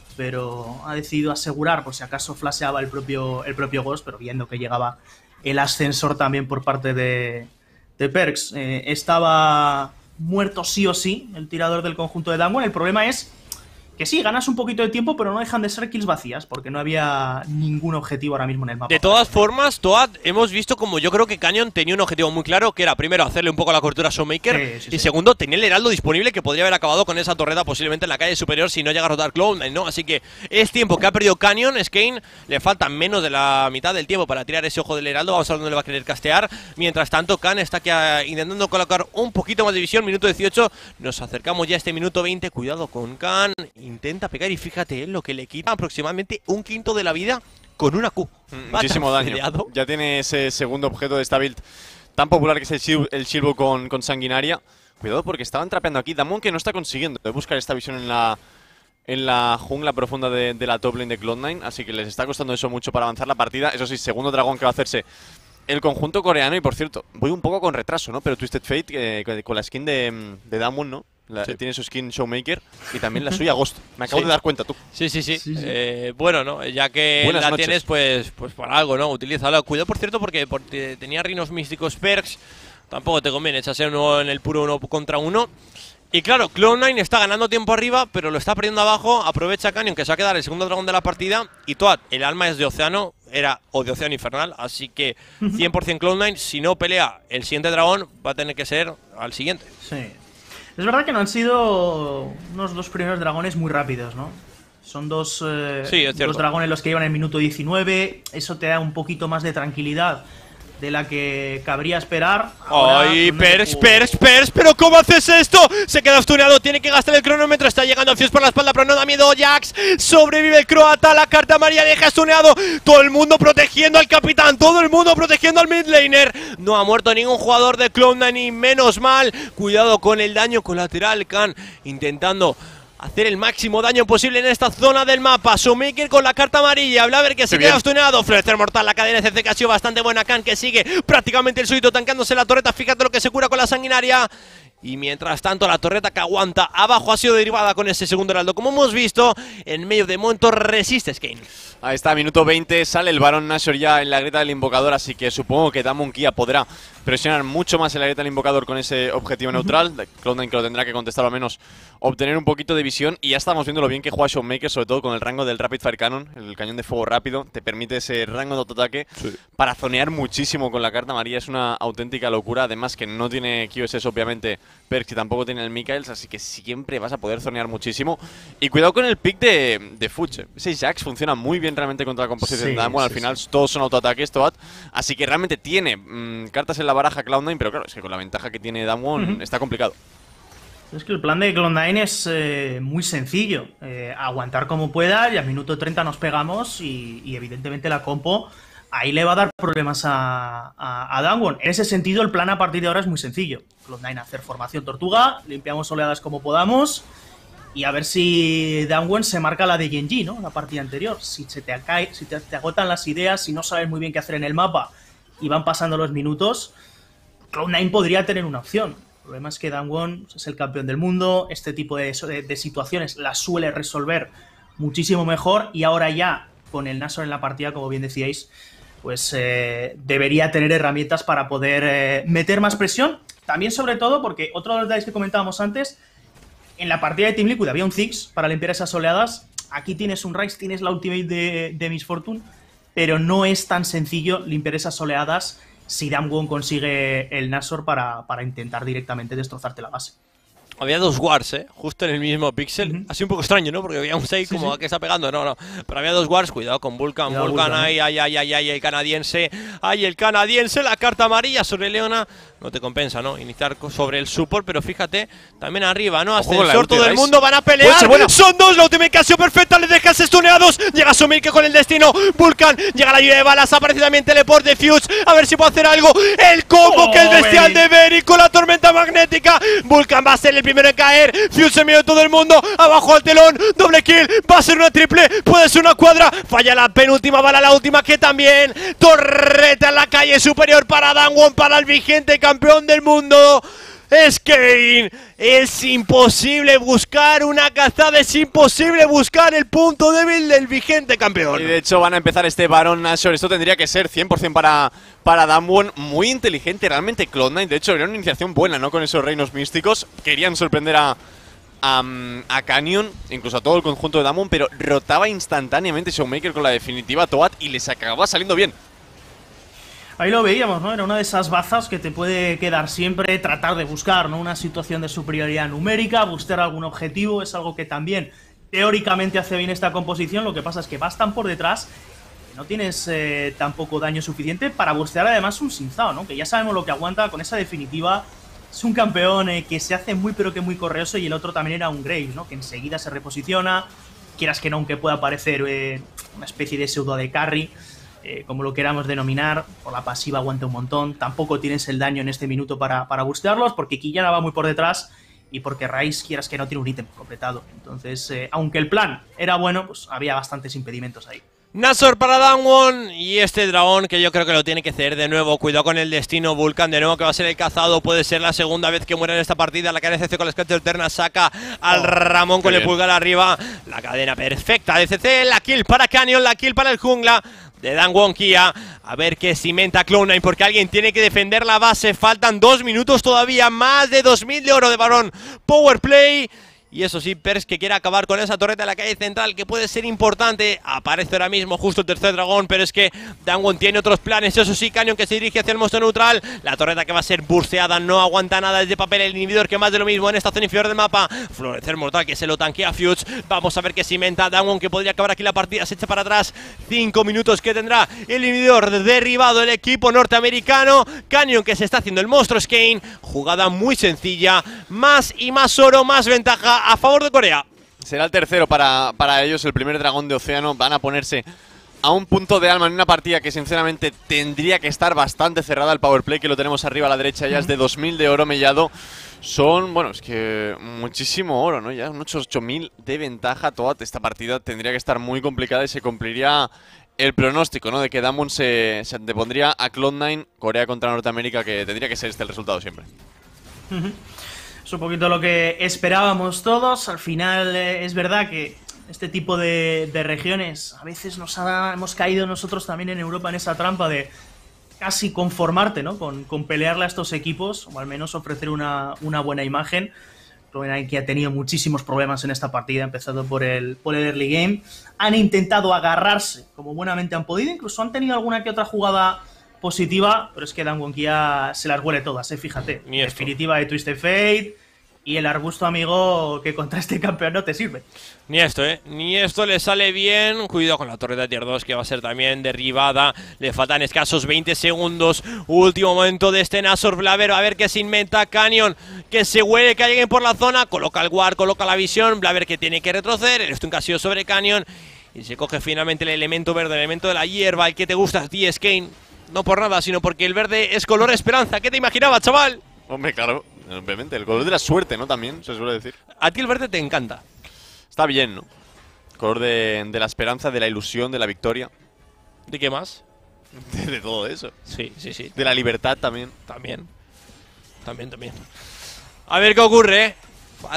pero ha decidido asegurar por si acaso flasheaba el propio, el propio Ghost, pero viendo que llegaba el ascensor también por parte de, de Perkz. Eh, estaba muerto sí o sí el tirador del conjunto de Damwon. El problema es que sí, ganas un poquito de tiempo, pero no dejan de ser kills vacías, porque no había ningún objetivo ahora mismo en el mapa. De todas formas, Toad, hemos visto como yo creo que Canyon tenía un objetivo muy claro, que era primero hacerle un poco la cobertura a Showmaker, sí, sí, y sí. segundo, tenía el heraldo disponible que podría haber acabado con esa torreta posiblemente en la calle superior si no llega a rotar Cloud nine, ¿no? Así que es tiempo que ha perdido Canyon. Skane le falta menos de la mitad del tiempo para tirar ese ojo del heraldo. Vamos a ver dónde le va a querer castear. Mientras tanto, Khan está aquí a, intentando colocar un poquito más de visión. Minuto dieciocho, nos acercamos ya a este minuto veinte. Cuidado con Khan, intenta pegar y fíjate eh, lo que le quita aproximadamente un quinto de la vida con una Q. Muchísimo daño. Ya tiene ese segundo objeto de esta build tan popular que es el, Shil el Shilbo con, con Sanguinaria. Cuidado porque estaban trapeando aquí. Damwon que no está consiguiendo buscar esta visión en la, en la jungla profunda de, de la top lane de Cloud nine. Así que les está costando eso mucho para avanzar la partida. Eso sí, segundo dragón que va a hacerse el conjunto coreano. Y por cierto, voy un poco con retraso, ¿no? Pero Twisted Fate eh, con la skin de, de Damwon, ¿no? La, sí. Tiene su skin Showmaker y también la suya Ghost. Me acabo sí. de dar cuenta, tú. Sí, sí, sí. sí, sí. Eh, bueno, ¿no? Ya que Buenas la noches. tienes, pues, pues por algo, ¿no? Utilízala. Cuidado, por cierto, porque, porque tenía Rinos Místicos Perks. Tampoco te conviene echarse uno en el puro uno contra uno. Y claro, Cloud nine está ganando tiempo arriba, pero lo está perdiendo abajo. Aprovecha Canyon, que se va a quedar el segundo dragón de la partida. Y Toad, el alma es de Océano, era o de Océano Infernal. Así que cien por cien Cloud nine, si no pelea el siguiente dragón, va a tener que ser al siguiente. Sí. Es verdad que no han sido unos dos primeros dragones muy rápidos, ¿no? Son dos, eh, sí, es dos dragones los que llevan el minuto diecinueve. Eso te da un poquito más de tranquilidad de la que cabría esperar. Ahora, ¡ay, Perkz, Perkz, Perkz! ¿Pero cómo haces esto? Se queda stuneado, tiene que gastar el cronómetro. Está llegando Fuse por la espalda, pero no da miedo. Jax, sobrevive el croata. La carta amarilla deja stuneado. Todo el mundo protegiendo al capitán, todo el mundo protegiendo al mid laner. No ha muerto ningún jugador de Cloud nine, ni menos mal. Cuidado con el daño colateral. Khan intentando hacer el máximo daño posible en esta zona del mapa. Showmaker con la carta amarilla. Blaber que se queda stuneado. Florecer mortal. La cadena C C que ha sido bastante buena. Khan que sigue prácticamente el suyo tancándose la torreta. Fíjate lo que se cura con la sanguinaria. Y mientras tanto la torreta que aguanta abajo ha sido derivada con ese segundo heraldo. Como hemos visto, en medio de momento resiste Skane. Ahí está, minuto veinte, sale el Baron Nashor ya en la grieta del invocador, así que supongo que Damwon Kia podrá presionar mucho más en la grieta del invocador con ese objetivo neutral. Cloud nine que lo tendrá que contestar, al menos obtener un poquito de visión. Y ya estamos viendo lo bien que juega Showmaker, sobre todo con el rango del Rapid Fire Cannon, el cañón de fuego rápido. Te permite ese rango de autoataque sí. para zonear muchísimo con la carta amarilla. Es una auténtica locura, además que no tiene Q S S obviamente Perks que tampoco tiene el Michaels, así que siempre vas a poder zonear muchísimo. Y cuidado con el pick de, de Fuchs. Ese Jax funciona muy bien realmente contra la composición sí, de Damwon. sí, Al final sí. todos son autoataques, Toad. Así que realmente tiene mmm, cartas en la baraja Cloud nine, pero claro, es que con la ventaja que tiene Damwon uh-huh. está complicado. Es que el plan de Cloud nine es eh, muy sencillo. Eh, aguantar como pueda y al minuto treinta nos pegamos y, y evidentemente la compo ahí le va a dar problemas a, a, a Damwon. En ese sentido, el plan a partir de ahora es muy sencillo. Cloud nine hacer formación tortuga, limpiamos oleadas como podamos y a ver si Damwon se marca la de Genji, ¿no? La partida anterior. Si se te cae, si te, te agotan las ideas, si no sabes muy bien qué hacer en el mapa y van pasando los minutos, Cloud nine podría tener una opción. El problema es que Damwon es el campeón del mundo, este tipo de, de, de situaciones las suele resolver muchísimo mejor y ahora ya, con el Nashor en la partida, como bien decíais, pues eh, debería tener herramientas para poder eh, meter más presión. También, sobre todo, porque otro de los detalles que comentábamos antes, en la partida de Team Liquid había un Ziggs para limpiar esas oleadas. Aquí tienes un Ryze, tienes la ultimate de, de Miss Fortune, pero no es tan sencillo limpiar esas oleadas si Damwon consigue el Nashor para, para intentar directamente destrozarte la base. Había dos wards, ¿eh? Justo en el mismo pixel. Uh-huh. Así un poco extraño, ¿no? Porque había un seis sí, como sí. a que está pegando. No, no. Pero había dos wards. Cuidado con Vulcan. Cuidado Vulcan, Vulcan, ay, ¿eh? ay, ay, ay, ay, el canadiense. Ay, el canadiense. La carta amarilla sobre Leona. No te compensa, ¿no? Iniciar sobre el support. Pero fíjate, también arriba, ¿no? Ascensor, todo el mundo van a pelear. Bueno. Son dos. La última ocasión perfecta. Le dejas estuneados. Llega Sumir con el destino. Vulcan. Llega la lluvia de balas. Aparece también teleport de Fuse. A ver si puede hacer algo. El combo oh, que es bestial baby. de Berry con la tormenta magnética. Vulcan va a ser el primero en caer. Fuse en medio de todo el mundo, abajo al telón, doble kill, va a ser una triple, puede ser una cuadra, falla la penúltima bala, la última que también, torreta en la calle superior para Damwon, para el vigente campeón del mundo. Es Kayn, es imposible buscar una cazada, es imposible buscar el punto débil del vigente campeón. Y de hecho van a empezar este Baron Nashor, esto tendría que ser cien por cien para, para Damwon, muy inteligente realmente Cloud nine, de hecho era una iniciación buena, ¿no? Con esos reinos místicos, querían sorprender a... A, a Canyon, incluso a todo el conjunto de Damwon, pero rotaba instantáneamente Showmaker con la definitiva Toad y les acababa saliendo bien. Ahí lo veíamos, ¿no? Era una de esas bazas que te puede quedar siempre, tratar de buscar, ¿no? Una situación de superioridad numérica, buscar algún objetivo, es algo que también teóricamente hace bien esta composición, lo que pasa es que vas tan por detrás que no tienes eh, tampoco daño suficiente para bustear además un Xin Zhao, ¿no? Que ya sabemos lo que aguanta con esa definitiva. Es un campeón eh, que se hace muy pero que muy correoso y el otro también era un Graves, ¿no? Que enseguida se reposiciona, quieras que no, aunque pueda parecer eh, una especie de pseudo de carry, eh, como lo queramos denominar, por la pasiva aguanta un montón, tampoco tienes el daño en este minuto para, para bustearlos, porque Quillana va muy por detrás y porque Ryze, quieras que no, tiene un ítem completado. Entonces, eh, aunque el plan era bueno, pues había bastantes impedimentos ahí. Nashor para Damwon y este dragón que yo creo que lo tiene que hacer de nuevo. Cuidado con el destino. Vulcan de nuevo que va a ser el cazado. Puede ser la segunda vez que muere en esta partida. La cadena de C C con la escate alterna saca al oh, Ramón con el pulgar arriba. La cadena perfecta de C C. La kill para Canyon. La kill para el jungla de Damwon Kia. A ver qué cimenta Cloud nine porque alguien tiene que defender la base. Faltan dos minutos todavía. Más de dos mil de oro de Barón. Power play. Y eso sí, Perks que quiere acabar con esa torreta de la calle central que puede ser importante. Aparece ahora mismo justo el tercer dragón, pero es que Damwon tiene otros planes. Eso sí, Canyon que se dirige hacia el monstruo neutral. La torreta que va a ser bursteada, no aguanta nada desde papel. El inhibidor que más de lo mismo en esta zona inferior del mapa. Florecer mortal que se lo tanquea Fuse. Vamos a ver qué cimenta Damwon que podría acabar aquí la partida. Se echa para atrás. Cinco minutos que tendrá el inhibidor derribado el equipo norteamericano. Canyon que se está haciendo el monstruo Kayn. Jugada muy sencilla. Más y más oro, más ventaja a favor de Corea. Será el tercero para, para ellos, el primer dragón de Océano. Van a ponerse a un punto de alma en una partida que sinceramente tendría que estar bastante cerrada. El powerplay que lo tenemos arriba a la derecha ya es de dos mil de oro mellado. Son, bueno, es que muchísimo oro, ¿no? Ya un ocho mil de ventaja. Toda esta partida tendría que estar muy complicada y se cumpliría el pronóstico, ¿no? De que Damwon se, se antepondría a Cloud nine, Corea contra Norteamérica, que tendría que ser este el resultado siempre. Uh-huh. Es un poquito lo que esperábamos todos. Al final eh, es verdad que este tipo de, de regiones a veces nos ha, hemos caído nosotros también en Europa en esa trampa de casi conformarte, ¿no? Con, con pelearle a estos equipos, o al menos ofrecer una, una buena imagen. Que ha tenido muchísimos problemas en esta partida, empezando por el, por el early game. Han intentado agarrarse como buenamente han podido, incluso han tenido alguna que otra jugada positiva, pero es que Damwonkia se las huele todas, ¿eh? Fíjate. Ni esto. Definitiva de Twisted Fate y el arbusto amigo que contra este campeón no te sirve. Ni esto, ¿eh? Ni esto le sale bien. Cuidado con la torre de tier dos, que va a ser también derribada. Le faltan escasos veinte segundos. Último momento de este Nashor Blaber. A ver qué se inventa Canyon, que se huele que hay alguien por la zona. Coloca el guard, coloca la visión. Blaber que tiene que retroceder. El stun casi sobre Canyon. Y se coge finalmente el elemento verde, el elemento de la hierba. El que te gusta, T S Kane. No por nada, sino porque el verde es color esperanza. ¿Qué te imaginabas, chaval? Hombre, claro. Obviamente, el color de la suerte, ¿no? También, se suele decir. A ti el verde te encanta. Está bien, ¿no? Color de, de la esperanza, de la ilusión, de la victoria. ¿De qué más? De, de todo eso. Sí, sí, sí. De la libertad también. También. También, también. A ver qué ocurre, ¿eh?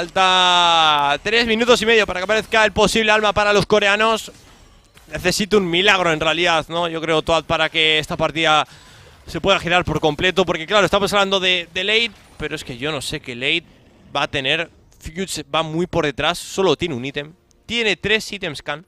Falta tres minutos y medio para que aparezca el posible alma para los coreanos. Necesito un milagro en realidad, ¿no? Yo creo, Toad, para que esta partida se pueda girar por completo. Porque claro, estamos hablando de, de late, pero es que yo no sé qué late va a tener. Fuge va muy por detrás, solo tiene un ítem. Tiene tres ítems can.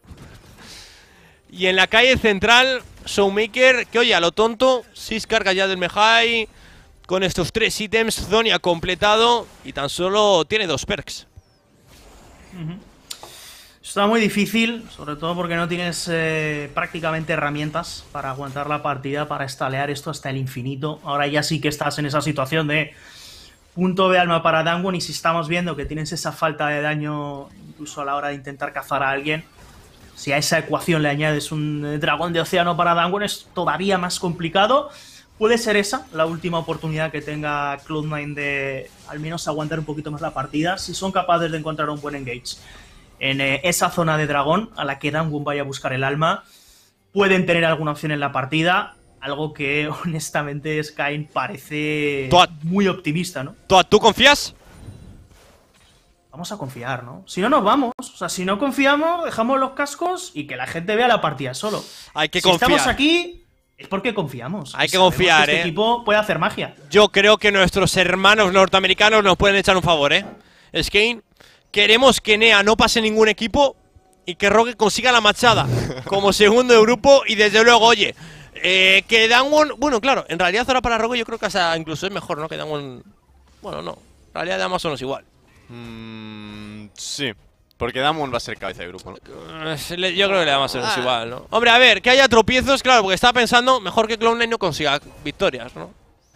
Y en la calle central, Showmaker, que oye, a lo tonto, seis cargas ya del Mejai. Con estos tres ítems, Zonia completado. Y tan solo tiene dos perks. Uh-huh. Está muy difícil, sobre todo porque no tienes eh, prácticamente herramientas para aguantar la partida, para estalear esto hasta el infinito. Ahora ya sí que estás en esa situación de punto de alma para Damwon, y si estamos viendo que tienes esa falta de daño incluso a la hora de intentar cazar a alguien, si a esa ecuación le añades un dragón de océano para Damwon es todavía más complicado. Puede ser esa la última oportunidad que tenga Cloud nine de al menos aguantar un poquito más la partida, si son capaces de encontrar un buen engage en eh, esa zona de dragón a la que Damwon vaya a buscar el alma. Pueden tener alguna opción en la partida, algo que honestamente Skyne parece Toad. muy optimista, ¿no? Toad, ¿tú confías? Vamos a confiar, ¿no? Si no nos vamos, o sea, si no confiamos, dejamos los cascos y que la gente vea la partida solo. Hay que si confiar. estamos aquí es porque confiamos. Hay que Sabemos confiar, que este ¿eh? equipo puede hacer magia. Yo creo que nuestros hermanos norteamericanos nos pueden echar un favor, ¿eh? Skane, queremos que Nea no pase ningún equipo y que Rogue consiga la machada como segundo de grupo. Y desde luego, oye, eh, que Damwon... Bueno, claro, en realidad ahora para Rogue yo creo que hasta incluso es mejor, ¿no? Que Damwon... Bueno, no. En realidad de Amazon es igual. Mm, sí. Porque Damwon va a ser cabeza de grupo, ¿no? Yo creo que le Amazon es igual, ¿no? Hombre, a ver, que haya tropiezos, claro, porque estaba pensando mejor que Cloud nine no consiga victorias, ¿no?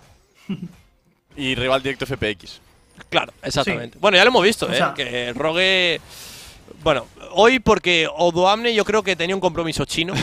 Y rival directo F P X. Claro, exactamente. Sí. Bueno, ya lo hemos visto, O ¿eh? sea, que Rogue... Bueno, hoy porque Odoamne yo creo que tenía un compromiso chino.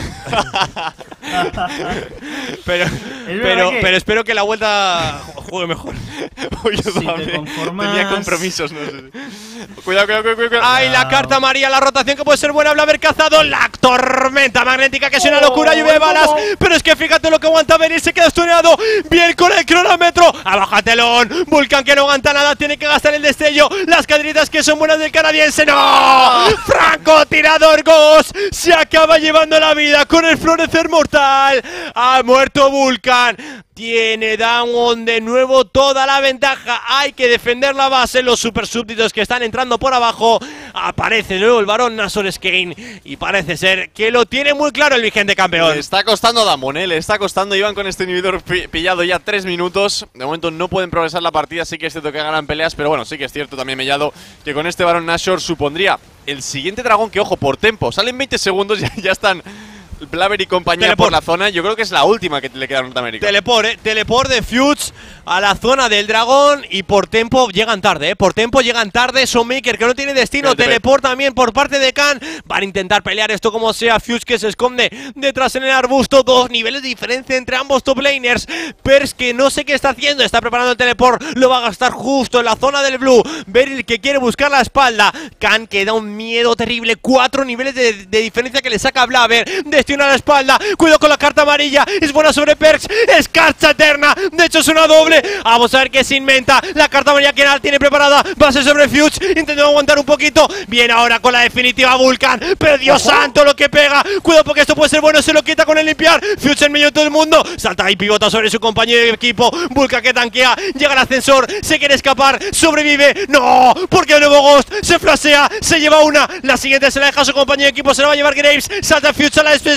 pero, pero, que... pero espero que la vuelta juegue mejor. Oye, Si te conformas... tenía compromisos, no sé. Cuidado, cuidado, cuidado, cuidado. ¡Ay, la carta amarilla! La rotación que puede ser buena. Blaber cazado. La tormenta magnética, que es una locura. Lluvia de balas. Pero es que fíjate lo que aguanta venir. Se queda estuneado. Bien con el cronómetro. Abajatelón. Vulcan que no aguanta nada. Tiene que gastar el destello. Las cadritas que son buenas del canadiense. ¡No! Francotirador Ghost se acaba llevando la vida con el florecer mortal. Ha muerto Vulcan. Tiene Damwon de nuevo toda la ventaja. Hay que defender la base. Los super súbditos que están entrando por abajo. Aparece de nuevo el varón Nashor Skane. Y parece ser que lo tiene muy claro el vigente campeón. Le está costando a Damwon, ¿eh? Le está costando. Iban con este inhibidor pi pillado ya tres minutos. De momento no pueden progresar la partida. Sí que es cierto que ganan peleas. Pero bueno, sí que es cierto también, Mellado, que con este varón Nashor supondría el siguiente dragón que, ojo, por tempo. Salen veinte segundos y ya, ya están Blaber y compañía Teleport. por la zona. Yo creo que es la última que le queda a Norteamérica. Teleport, eh. Teleport de Fuge a la zona del dragón. Y por tempo llegan tarde, eh. Por tempo llegan tarde. Showmaker que no tiene destino. Teleport también por parte de Khan. Van a intentar pelear esto como sea. Fuge que se esconde detrás en el arbusto. Dos niveles de diferencia entre ambos top laners. Pers que no sé qué está haciendo. Está preparando el teleport. Lo va a gastar justo en la zona del blue. Beryl que quiere buscar la espalda. Khan que da un miedo terrible. Cuatro niveles de, de diferencia que le saca a Blaber. Destino a la espalda. Cuidado con la carta amarilla. Es buena sobre Perks. Escarcha eterna. De hecho es una doble. Vamos a ver qué se inventa. La carta amarilla que Nal tiene preparada. Va a ser sobre Fuge. Intentando aguantar un poquito. Bien ahora con la definitiva Vulcan. Pero Dios Ojo. santo lo que pega. Cuidado porque esto puede ser bueno. Se lo quita con el limpiar. Fuge en medio de todo el mundo. Salta y pivota sobre su compañero de equipo. Vulcan que tanquea. Llega el ascensor. Se quiere escapar. Sobrevive. No. Porque el nuevo Ghost se flasea. Se lleva una. La siguiente se la deja a su compañero de equipo. Se la va a llevar Graves. Salta Fuge a la especie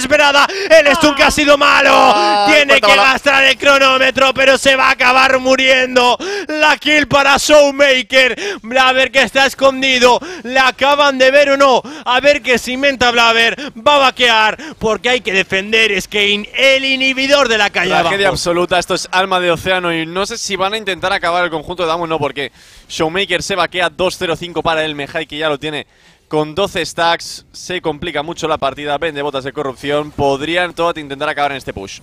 desesperada. El stun que ha sido malo. Ah, Tiene que gastar el cronómetro, pero se va a acabar muriendo. La kill para Showmaker. Blaber que está escondido. ¿La acaban de ver o no? A ver qué se inventa Blaber. Va a vaquear porque hay que defender Skane, el inhibidor de la calle abajo. Tragedia absoluta. Esto es alma de océano y no sé si van a intentar acabar el conjunto de Damwon, no, porque Showmaker se vaquea. Dos cero cinco para el Mejai, que ya lo tiene con doce stacks. Se complica mucho la partida. Vende botas de corrupción. Podrían todos intentar acabar en este push.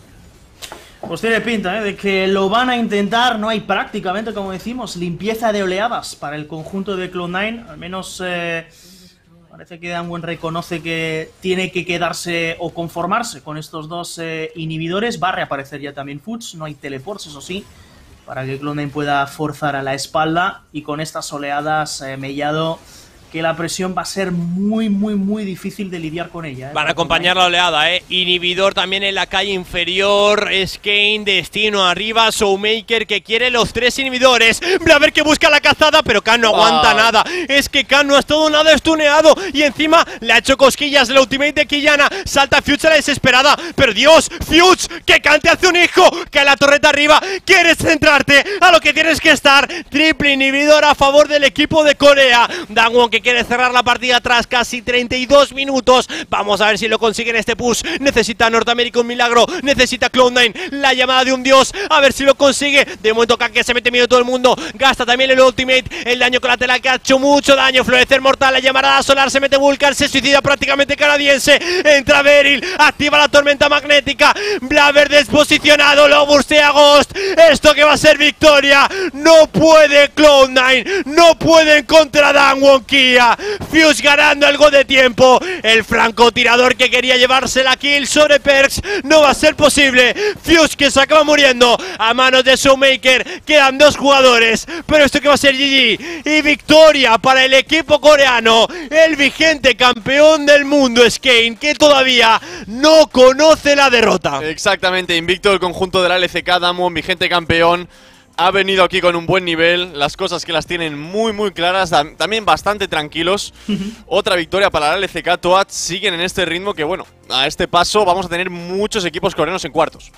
Pues tiene pinta, ¿eh? De que lo van a intentar. No hay prácticamente, como decimos, limpieza de oleadas para el conjunto de Cloud nine. Al menos eh, parece que Damwon reconoce que tiene que quedarse o conformarse con estos dos eh, inhibidores. Va a reaparecer ya también Fuchs. No hay teleports, eso sí, para que Cloud nine pueda forzar a la espalda. Y con estas oleadas, eh, Mellado, que la presión va a ser muy, muy, muy difícil de lidiar con ella, ¿eh? Van a acompañar la oleada, ¿eh? Inhibidor también en la calle inferior. Skane, destino arriba. Showmaker que quiere los tres inhibidores. Blaber que busca la cazada, pero Khan no aguanta wow. nada. Es que Khan no ha estado nada estuneado. Y encima le ha hecho cosquillas la ultimate de Quillana. Salta Fuchs a la desesperada. Pero Dios, Fuchs, que Khan te hace un hijo. Que la torreta arriba. Quieres centrarte a lo que tienes que estar. Triple inhibidor a favor del equipo de Corea. Damwon que quiere cerrar la partida tras casi treinta y dos minutos. Vamos a ver si lo consiguen este push. Necesita Norteamérica un milagro. Necesita Cloud nine la llamada de un dios. A ver si lo consigue. De momento Khan que se mete miedo todo el mundo. Gasta también el ultimate. El daño colateral que ha hecho mucho daño. Florecer mortal. La llamarada solar. Se mete Vulcan. Se suicida prácticamente canadiense. Entra Beryl. Activa la tormenta magnética. Blaber desposicionado. Lo burstea Ghost. Esto que va a ser victoria. No puede Cloud nine. No puede contra Damwon Kia. Fuchs ganando algo de tiempo. El francotirador que quería llevarse la kill sobre Perkz no va a ser posible. Fuchs que se acaba muriendo a manos de Showmaker. Quedan dos jugadores, pero esto que va a ser G G y victoria para el equipo coreano. El vigente campeón del mundo Skane, que todavía no conoce la derrota. Exactamente, invicto el conjunto de la L C K. Damwon, vigente campeón. Ha venido aquí con un buen nivel, las cosas que las tienen muy muy claras, también bastante tranquilos. Otra victoria para la L C K. Toad siguen en este ritmo que, bueno, a este paso vamos a tener muchos equipos coreanos en cuartos.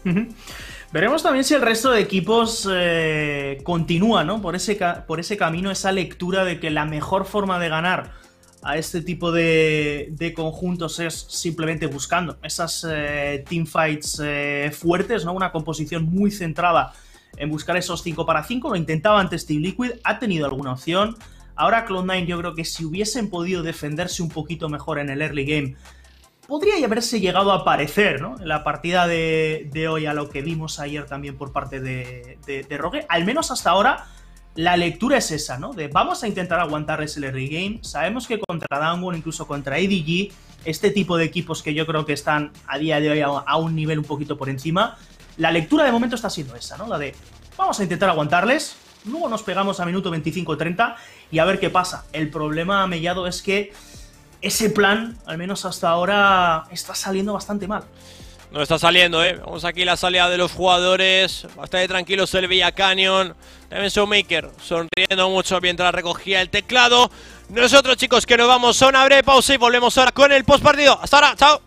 Veremos también si el resto de equipos eh, continúa, ¿no? Por ese, por ese camino, esa lectura de que la mejor forma de ganar a este tipo de, de conjuntos es simplemente buscando esas eh, teamfights eh, fuertes, ¿no? Una composición muy centrada en buscar esos cinco para cinco. Lo intentaba antes Team Liquid, ha tenido alguna opción. Ahora Cloud nine, yo creo que si hubiesen podido defenderse un poquito mejor en el early game, podría haberse llegado a aparecer, ¿no? En la partida de, de hoy, a lo que vimos ayer también por parte de, de, de Rogue. Al menos hasta ahora la lectura es esa, ¿no? De vamos a intentar aguantarles el early game. Sabemos que contra Damwon, incluso contra A D G, este tipo de equipos que yo creo que están a día de hoy a, a un nivel un poquito por encima, la lectura de momento está siendo esa, ¿no? La de vamos a intentar aguantarles, luego nos pegamos a minuto veinticinco treinta y a ver qué pasa. El problema, Mellado, es que ese plan, al menos hasta ahora, está saliendo bastante mal. No está saliendo, ¿eh? Vamos aquí la salida de los jugadores. Bastante tranquilo se le veía Canyon. También Showmaker sonriendo mucho mientras recogía el teclado. Nosotros, chicos, que nos vamos a una breve pausa y volvemos ahora con el postpartido. Hasta ahora, chao.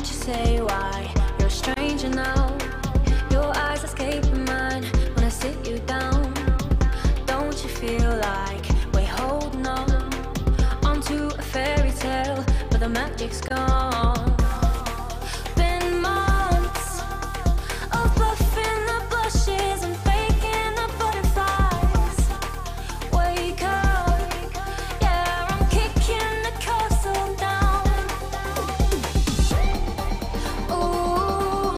say why you're a stranger now? Your eyes escaping mine when I sit you down. Don't you feel like we're holding on onto a fairy tale, but the magic's gone? Been months of buffing the bushes and faking the butterflies. Wake up, yeah, I'm kicking the castle down. Ooh,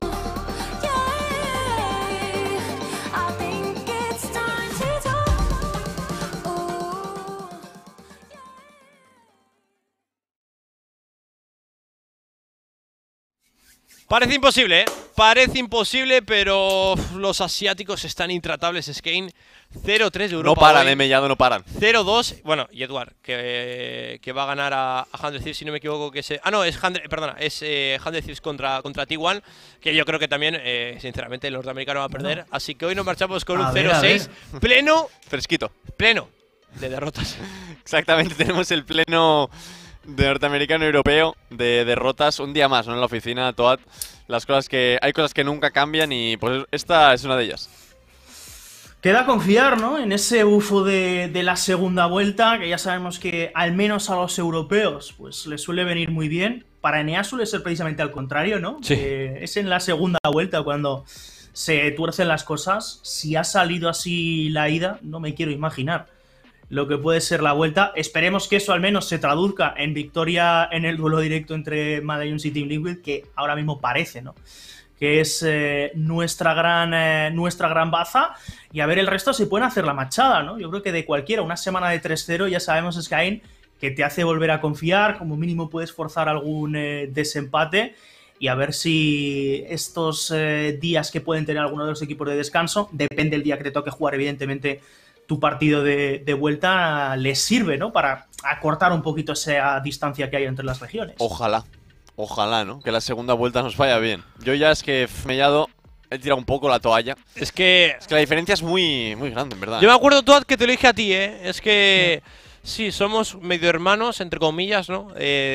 yeah, I think it's time to talk. Ooh, yeah. Parece imposible, ¿eh? Parece imposible, pero uf, los asiáticos están intratables. Skane cero tres de Europa. No paran, hoy. eh, Mellado, no paran. cero dos, bueno, y Edward, que, que va a ganar a, a Hundred Thieves, si no me equivoco, que es... Ah, no, es Hundred, perdona, es eh, Hundred Thieves contra, contra T uno, que yo creo que también, eh, sinceramente, el norteamericano va a perder. No. Así que hoy nos marchamos con A un ver, cero a seis ver. pleno, Fresquito. pleno de derrotas. Exactamente, tenemos el pleno de norteamericano y europeo de derrotas un día más, ¿no? En la oficina, Toad. Las cosas que... Hay cosas que nunca cambian y pues esta es una de ellas. Queda confiar, ¿no? En ese bufo de, de la segunda vuelta, que ya sabemos que al menos a los europeos pues les suele venir muy bien. Para Enea suele ser precisamente al contrario, ¿no? Sí. Eh, es en la segunda vuelta cuando se tuercen las cosas. Si ha salido así la ida, no me quiero imaginar lo que puede ser la vuelta. Esperemos que eso al menos se traduzca en victoria en el duelo directo entre Mad Lions y Team Liquid, que ahora mismo parece, ¿no? Que es eh, nuestra gran eh, nuestra gran baza, y a ver el resto si pueden hacer la machada, ¿no? Yo creo que de cualquiera, una semana de tres cero ya sabemos, Skyn, que te hace volver a confiar, como mínimo puedes forzar algún eh, desempate, y a ver si estos eh, días que pueden tener algunos de los equipos de descanso, depende del día que te toque jugar, evidentemente, tu partido de, de vuelta, les sirve, ¿no? Para acortar un poquito esa distancia que hay entre las regiones. Ojalá. Ojalá, ¿no? Que la segunda vuelta nos vaya bien. Yo ya es que Mellado he tirado un poco la toalla. Es que... Es que la diferencia es muy, muy grande, en verdad. Yo me acuerdo, Toad, que te lo dije a ti, ¿eh? Es que... Sí, somos medio hermanos, entre comillas, ¿no?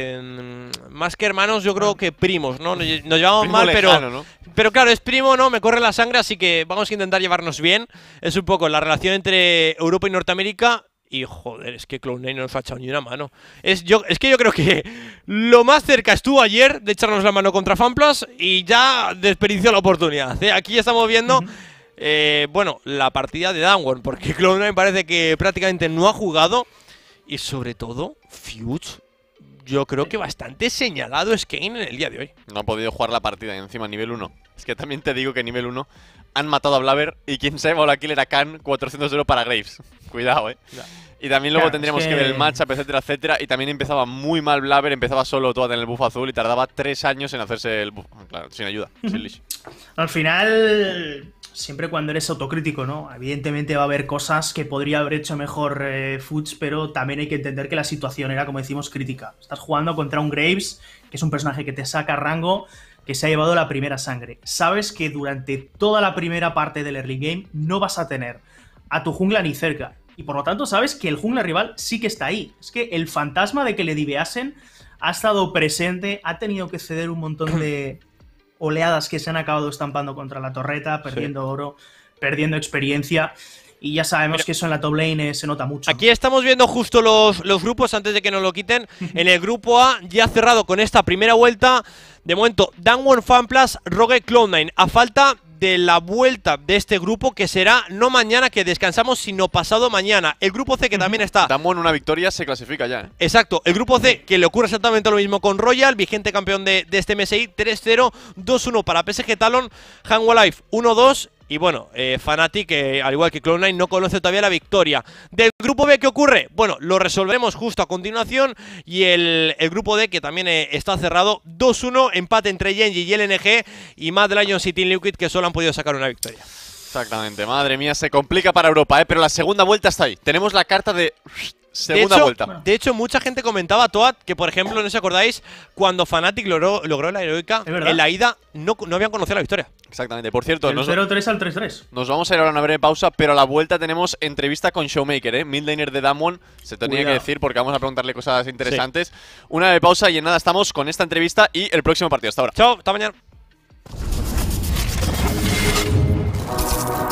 Eh, más que hermanos, yo creo que primos, ¿no? Nos, nos llevamos Primo mal, lejano, pero... ¿no? Pero claro, es primo, ¿no? Me corre la sangre, así que vamos a intentar llevarnos bien. Es un poco la relación entre Europa y Norteamérica. Y joder, es que Cloud nine no nos ha echado ni una mano. Es, yo, es que yo creo que lo más cerca estuvo ayer de echarnos la mano contra FunPlus y ya desperdició la oportunidad, ¿eh? Aquí ya estamos viendo, uh-huh. eh, bueno, la partida de Damwon, porque Cloud nine parece que prácticamente no ha jugado. Y sobre todo, Fuge, yo creo que bastante señalado Skane en el día de hoy. No ha podido jugar la partida y encima nivel uno. Es que también te digo que nivel uno han matado a Blaber y quien se ha llevado la kill era Khan, cuatrocientos euros para Graves. Cuidado, eh. Ya. Y también luego claro, tendríamos es que... que ver el matchup, etcétera, etcétera. Y también empezaba muy mal Blaber, empezaba solo todo en el buff azul y tardaba tres años en hacerse el buff. Claro, sin ayuda, sin leash. Al final, siempre cuando eres autocrítico, ¿no? Evidentemente va a haber cosas que podría haber hecho mejor eh, Fuge, pero también hay que entender que la situación era, como decimos, crítica. Estás jugando contra un Graves, que es un personaje que te saca rango, que se ha llevado la primera sangre. Sabes que durante toda la primera parte del early game no vas a tener a tu jungla ni cerca. Y por lo tanto sabes que el jungla rival sí que está ahí. Es que el fantasma de que le diveasen ha estado presente, ha tenido que ceder un montón de oleadas que se han acabado estampando contra la torreta, perdiendo sí. oro, perdiendo experiencia. Y ya sabemos Pero, que eso en la top lane eh, se nota mucho. Aquí estamos viendo justo los, los grupos antes de que nos lo quiten. En el grupo A, ya cerrado con esta primera vuelta. De momento, Damwon, FunPlus, Rogue, Cloud nine. A falta de la vuelta de este grupo, que será no mañana que descansamos, sino pasado mañana. El grupo C, que también está... Damwon, una victoria, se clasifica ya, ¿eh? Exacto. El grupo C, que le ocurre exactamente lo mismo con Royal, vigente campeón de, de este M S I, tres cero, dos uno para P S G Talon, Hanwha Life uno dos. Y bueno, eh, Fnatic, que al igual que Cloud nine, no conoce todavía la victoria. Del grupo B, ¿qué ocurre? Bueno, lo resolveremos justo a continuación. Y el, el grupo D, que también eh, está cerrado, dos uno, empate entre Genji y L N G. Y Mad Lions y Team Liquid, que solo han podido sacar una victoria. Exactamente, madre mía, se complica para Europa, ¿eh? Pero la segunda vuelta está ahí. Tenemos la carta de segunda de hecho, vuelta. De hecho, mucha gente comentaba, Toad, que por ejemplo, no os acordáis, cuando Fnatic logró, logró la heroica, en la ida no, no habían conocido la victoria. Exactamente, por cierto, del cero tres al tres tres. Nos vamos a ir ahora a una breve pausa, pero a la vuelta tenemos entrevista con Showmaker, ¿eh? Midlaner de Damwon, se tenía Cuidado. que decir porque vamos a preguntarle cosas interesantes. Sí. Una breve pausa y en nada estamos con esta entrevista y el próximo partido. Hasta ahora. Chao, hasta mañana.